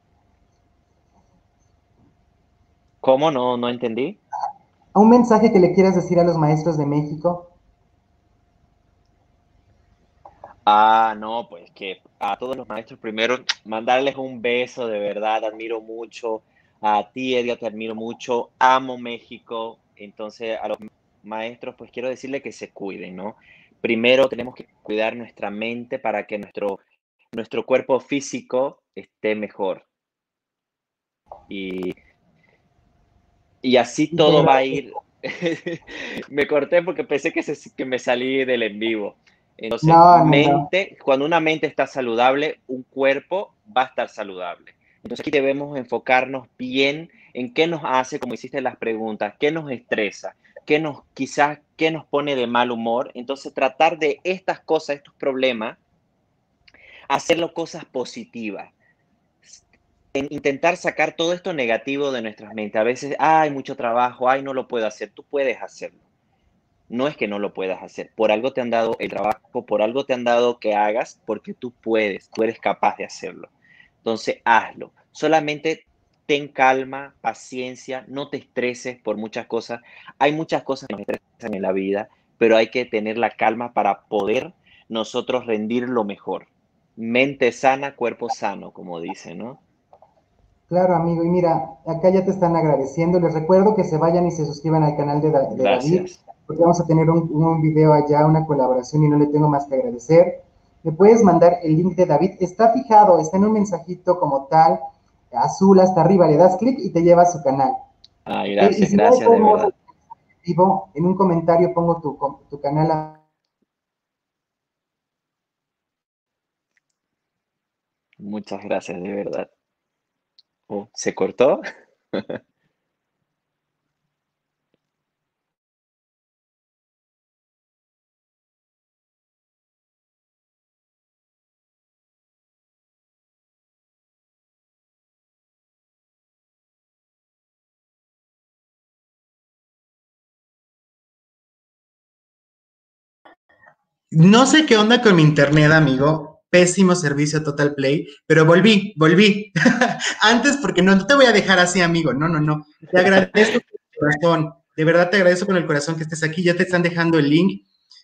¿Cómo? No, no entendí. un mensaje que le quieras decir a los maestros de México. Ah, no, pues que a todos los maestros primero mandarles un beso, de verdad, admiro mucho. A ti, Edgar, te admiro mucho. Amo México. Entonces, a los maestros, pues quiero decirle que se cuiden, ¿no? Primero tenemos que cuidar nuestra mente para que nuestro, nuestro cuerpo físico esté mejor. Y, y así Y te todo va a agradezco. ir. Me corté porque pensé que, se, que me salí del en vivo. Entonces, No, no, no. mente, cuando una mente está saludable, un cuerpo va a estar saludable. Entonces, aquí debemos enfocarnos bien en qué nos hace, como hiciste las preguntas, qué nos estresa, qué nos, quizás, qué nos pone de mal humor. Entonces, tratar de estas cosas, estos problemas, hacerlo cosas positivas. En intentar sacar todo esto negativo de nuestras mentes. A veces, hay mucho trabajo, ay, no lo puedo hacer. Tú puedes hacerlo. No es que no lo puedas hacer. Por algo te han dado el trabajo, por algo te han dado que hagas, porque tú puedes, tú eres capaz de hacerlo. Entonces, hazlo. Solamente ten calma, paciencia, no te estreses por muchas cosas. Hay muchas cosas que nos estresan en la vida, pero hay que tener la calma para poder nosotros rendir lo mejor. Mente sana, cuerpo sano, como dicen, ¿no? Claro, amigo. Y mira, acá ya te están agradeciendo. Les recuerdo que se vayan y se suscriban al canal de, Da- de David, Gracias. porque vamos a tener un, un video allá, una colaboración y no le tengo más que agradecer. Me puedes mandar el link de David. Está fijado, está en un mensajito como tal, azul hasta arriba. Le das clic y te lleva a su canal. Ay, ¿Ok? Y gracias, si no, de gracias todos de modos, verdad. vivo, en un comentario pongo tu, tu canal. Muchas gracias, de verdad. Oh, ¿se cortó? No sé qué onda con mi internet, amigo. Pésimo servicio Total Play, pero volví, volví. Antes, porque no, no te voy a dejar así, amigo. No, no, no. Te agradezco con el corazón. De verdad te agradezco con el corazón que estés aquí. Ya te están dejando el link.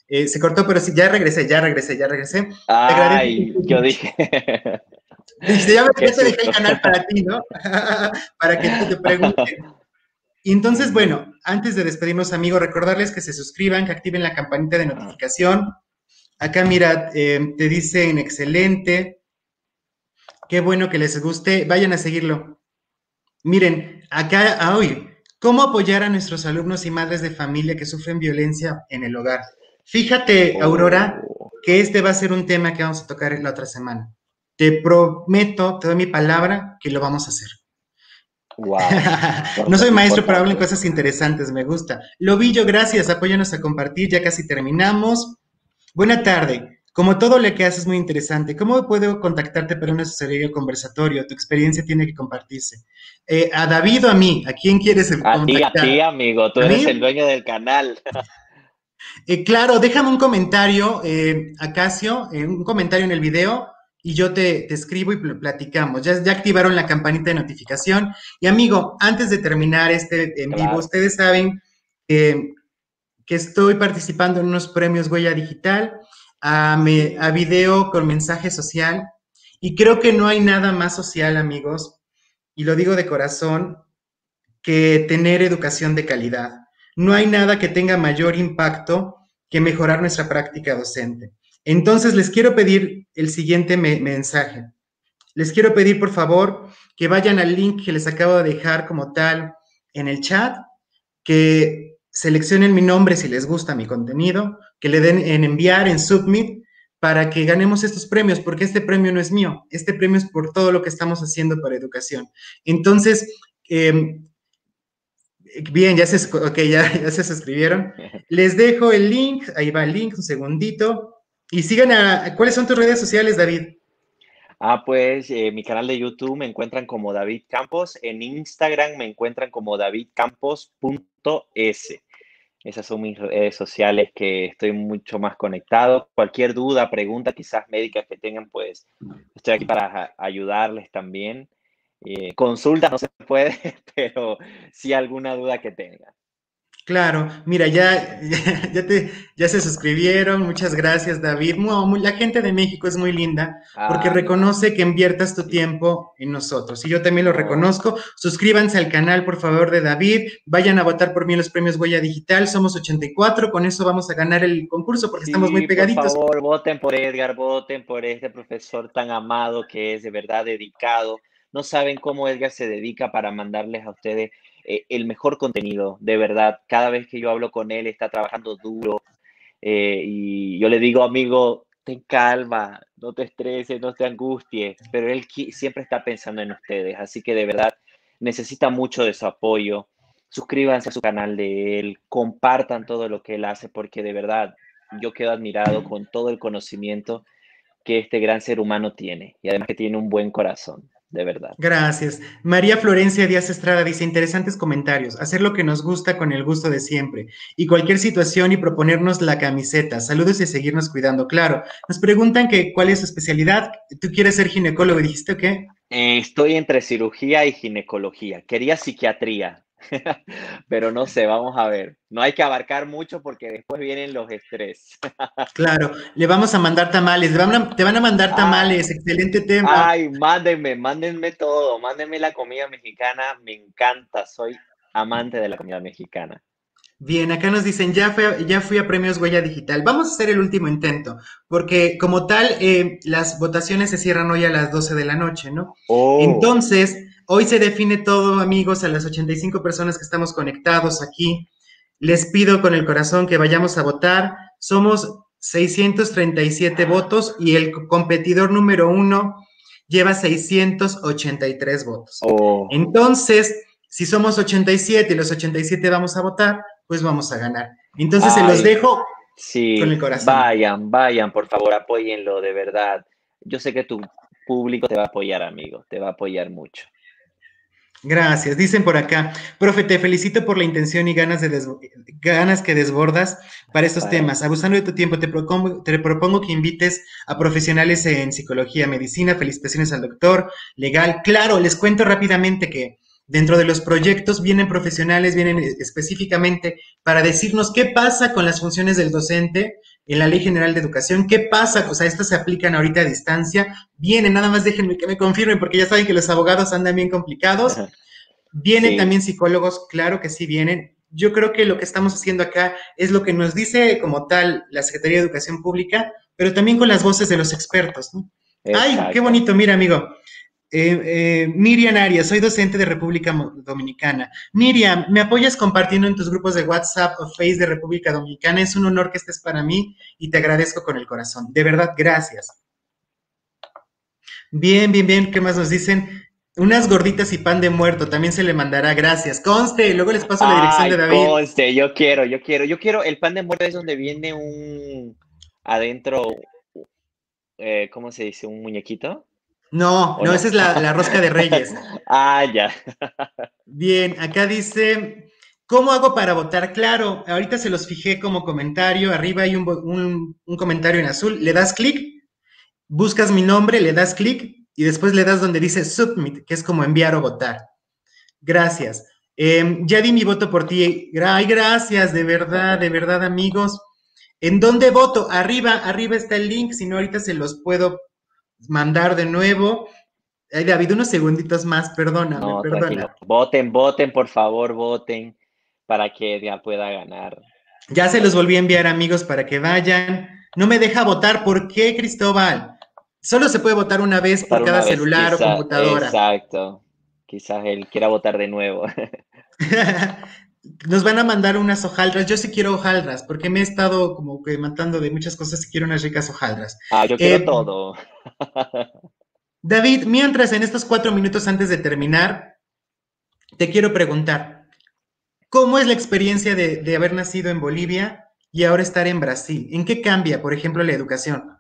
Eh, se cortó, pero sí, ya regresé, ya regresé, ya regresé. Te agradezco. Ay, yo dije. Dijiste, ya, Qué ya te dejé el susto. canal para ti, ¿no? Para que te, te pregunten. Y entonces, Ujú. bueno, antes de despedirnos, amigos, recordarles que se suscriban, que activen la campanita de notificación. Acá, mira, eh, te dicen excelente, qué bueno que les guste, vayan a seguirlo. Miren, acá, ah, hoy, ¿cómo apoyar a nuestros alumnos y madres de familia que sufren violencia en el hogar? Fíjate, Aurora, Oh, que este va a ser un tema que vamos a tocar la otra semana. Te prometo, te doy mi palabra que lo vamos a hacer. wow. No soy maestro, pero hablo en Importante. cosas interesantes, me gusta. Lobillo, gracias, apóyanos a compartir, ya casi terminamos. Buena tarde. Como todo lo que haces es muy interesante, ¿cómo puedo contactarte para un asesoría conversatorio? Tu experiencia tiene que compartirse. Eh, ¿A David o a mí? ¿A quién quieres A ti, a contactar? ti, amigo. Tú ¿A eres el mí? dueño del canal. Eh, claro, déjame un comentario, eh, Acacio, eh, un comentario en el video y yo te, te escribo y pl- platicamos. Ya, ya activaron la campanita de notificación. Y amigo, antes de terminar este en vivo, Claro. ustedes saben que que estoy participando en unos premios Huella Digital, a, me, a Sí. video con mensaje social. Y creo que no hay nada más social, amigos, y lo digo de corazón, que tener educación de calidad. No hay nada que tenga mayor impacto que mejorar nuestra práctica docente. Entonces, les quiero pedir el siguiente me mensaje. Les quiero pedir, por favor, que vayan al link que les acabo de dejar como tal en el chat, que seleccionen mi nombre si les gusta mi contenido, que le den en enviar, en submit, para que ganemos estos premios, porque este premio no es mío, este premio es por todo lo que estamos haciendo para educación. Entonces, eh, bien, ya se, okay, ya, ya se suscribieron. Les dejo el link, ahí va el link, un segundito. Y sigan a, ¿cuáles son tus redes sociales, David? Ah, pues eh, mi canal de YouTube me encuentran como David Campos. En Instagram me encuentran como davidcampos.es. Esas son mis redes sociales que estoy mucho más conectado. Cualquier duda, pregunta, quizás médicas que tengan, pues estoy aquí para a- ayudarles también. Eh, consultas no se puede, pero sí alguna duda que tengan. Claro, mira, ya, ya, ya te, ya se suscribieron, muchas gracias, David. Mu- mu- la gente de México es muy linda porque Ah, no, reconoce que inviertas tu sí. tiempo en nosotros y yo también lo No, reconozco. Suscríbanse al canal, por favor, de David, vayan a votar por mí en los premios Huella Digital, somos ochenta y cuatro, con eso vamos a ganar el concurso porque estamos muy sí, por pegaditos. favor, voten por Edgar, voten por este profesor tan amado que es de verdad dedicado. No saben cómo Edgar se dedica para mandarles a ustedes eh, el mejor contenido, de verdad. Cada vez que yo hablo con él, está trabajando duro eh, y yo le digo, amigo, ten calma, no te estreses, no te angusties, pero él qui- siempre está pensando en ustedes, así que de verdad necesita mucho de su apoyo. Suscríbanse a su canal de él, compartan todo lo que él hace, porque de verdad yo quedo admirado con todo el conocimiento que este gran ser humano tiene y además que tiene un buen corazón, de verdad. Gracias. María Florencia Díaz Estrada dice, interesantes comentarios, hacer lo que nos gusta con el gusto de siempre y cualquier situación y proponernos la camiseta. Saludos y seguirnos cuidando. Claro, nos preguntan que cuál es su especialidad. Tú quieres ser ginecólogo, dijiste qué. Eh, estoy entre cirugía y ginecología. Quería psiquiatría, pero no sé, vamos a ver. No hay que abarcar mucho porque después vienen los estrés. Claro, le vamos a mandar tamales, te van a, te van a mandar Ah, tamales, excelente tema. ay, mándenme, mándenme todo, mándenme la comida mexicana, me encanta, soy amante de la comida mexicana. Bien, acá nos dicen, ya fui, a- ya fui a Premios Huella Digital. Vamos a hacer el último intento, porque como tal, eh, las votaciones se cierran hoy a las doce de la noche, ¿no? Oh, Entonces, hoy se define todo, amigos, a las ochenta y cinco personas que estamos conectados aquí. Les pido con el corazón que vayamos a votar. Somos seiscientos treinta y siete votos y el competidor número uno lleva seiscientos ochenta y tres votos. oh, Entonces, si somos ochenta y siete y los ochenta y siete vamos a votar, pues vamos a ganar. Entonces se los ay, dejo con sí, el corazón. vayan, vayan, por favor, apóyenlo de verdad. Yo sé que tu público te va a apoyar, amigo, te va a apoyar mucho. Gracias. Dicen por acá, profe, te felicito por la intención y ganas, de des- ganas que desbordas para estos Para temas. Abusando de tu tiempo, te propongo, te propongo que invites a profesionales en psicología, medicina. Felicitaciones al doctor, legal. Claro, les cuento rápidamente que dentro de los proyectos vienen profesionales, vienen específicamente para decirnos qué pasa con las funciones del docente en la Ley General de Educación, qué pasa, o sea, estas se aplican ahorita a distancia, vienen, nada más déjenme que me confirmen, porque ya saben que los abogados andan bien complicados, vienen Sí. también psicólogos, claro que sí vienen. Yo creo que lo que estamos haciendo acá es lo que nos dice como tal la Secretaría de Educación Pública, pero también con las voces de los expertos, ¿no? Ay, qué Exacto. bonito, mira, amigo. Eh, eh, Miriam Arias, soy docente de República Dominicana. Miriam, ¿me apoyas compartiendo en tus grupos de WhatsApp o Face de República Dominicana? Es un honor que estés para mí y te agradezco con el corazón. De verdad, gracias. Bien, bien, bien. ¿Qué más nos dicen? Unas gorditas y pan de muerto, también se le mandará. Gracias. Conste, luego les paso la dirección de Ay, David. conste, yo quiero, yo quiero, yo quiero, el pan de muerto es donde viene un, adentro, eh, ¿cómo se dice? ¿Un muñequito? No, ¿O no, esa no? es la, la rosca de Reyes. Ah, ya. Bien, acá dice, ¿cómo hago para votar? Claro, ahorita se los fijé como comentario, arriba hay un, un, un comentario en azul, le das clic, buscas mi nombre, le das clic y después le das donde dice Submit, que es como enviar o votar. Gracias. Eh, ya di mi voto por ti. Ay, gracias, de verdad, de verdad, amigos. ¿En dónde voto? Arriba, arriba está el link, si no ahorita se los puedo mandar de nuevo. Ay, David, unos segunditos más, perdóname, No, perdona. tranquilo. Voten, voten, por favor, voten para que ya pueda ganar. Ya se los volví a enviar, amigos, para que vayan. No me deja votar. ¿Por qué, Cristóbal? Solo se puede votar una vez por Votar cada una vez, celular o quizá, computadora. exacto. Quizás él quiera votar de nuevo. Nos van a mandar unas hojaldras. Yo sí quiero hojaldras, porque me he estado como que matando de muchas cosas y quiero unas ricas hojaldras. Ah, yo quiero Eh, todo. David, mientras en estos cuatro minutos antes de terminar, te quiero preguntar, ¿cómo es la experiencia de, de haber nacido en Bolivia y ahora estar en Brasil? ¿En qué cambia, por ejemplo, la educación?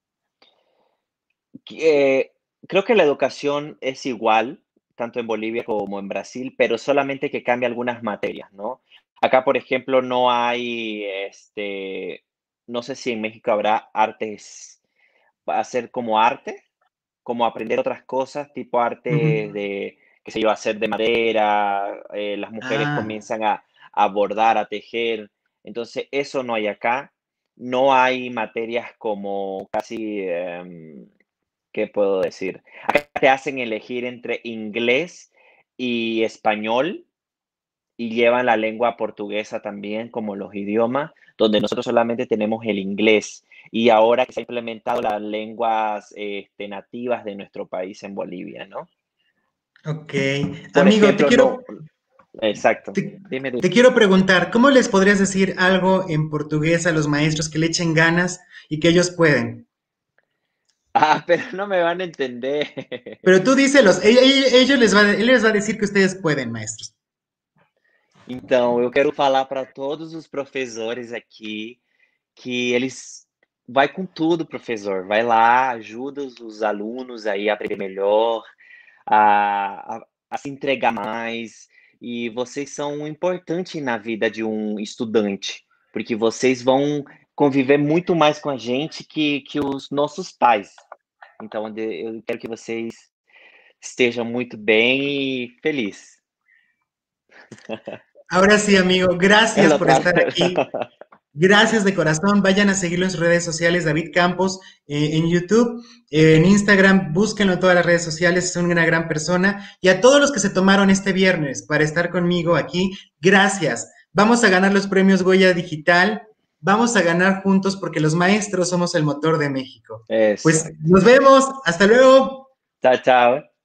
Eh, creo que la educación es igual, tanto en Bolivia como en Brasil, pero solamente que cambia algunas materias, ¿no? Acá, por ejemplo, no hay, este, no sé si en México habrá artes, hacer como arte, como aprender otras cosas, tipo arte Ujú. de, qué sé yo, hacer de madera, eh, las mujeres Ah, comienzan a, a bordar, a tejer. Entonces, eso no hay acá. No hay materias como casi, em, ¿qué puedo decir? Acá te hacen elegir entre inglés y español y llevan la lengua portuguesa también como los idiomas, donde nosotros solamente tenemos el inglés. Y ahora que se ha implementado las lenguas este, nativas de nuestro país en Bolivia, ¿no? ok. Por Amigo, te ejemplo, quiero, no, exacto. te, Dime, dime. te quiero preguntar, ¿cómo les podrías decir algo en portugués a los maestros que le echen ganas y que ellos pueden? Ah, pero no me van a entender. Pero tú díselos, e- e- ellos les va, él les va a decir que ustedes pueden, maestros. Então, eu quero falar para todos os professores aqui que eles vai com tudo, professor. Vai lá, ajuda os, os alunos aí a aprender melhor, a, a, a se entregar mais. E vocês são importantes na vida de um estudante, porque vocês vão conviver muito mais com a gente que, que os nossos pais. Então, de- eu quero que vocês estejam muito bem e felizes. Ahora sí, amigo, É gracias la por estar otra. aquí. Gracias de corazón. Vayan a seguirlo en sus redes sociales, David Campos, eh, en YouTube, eh, en Instagram, búsquenlo en todas las redes sociales, es una gran persona. Y a todos los que se tomaron este viernes para estar conmigo aquí, gracias. Vamos a ganar los premios Goya Digital, vamos a ganar juntos porque los maestros somos el motor de México. Pues Exacto. nos vemos, hasta luego. Tchau, tchau.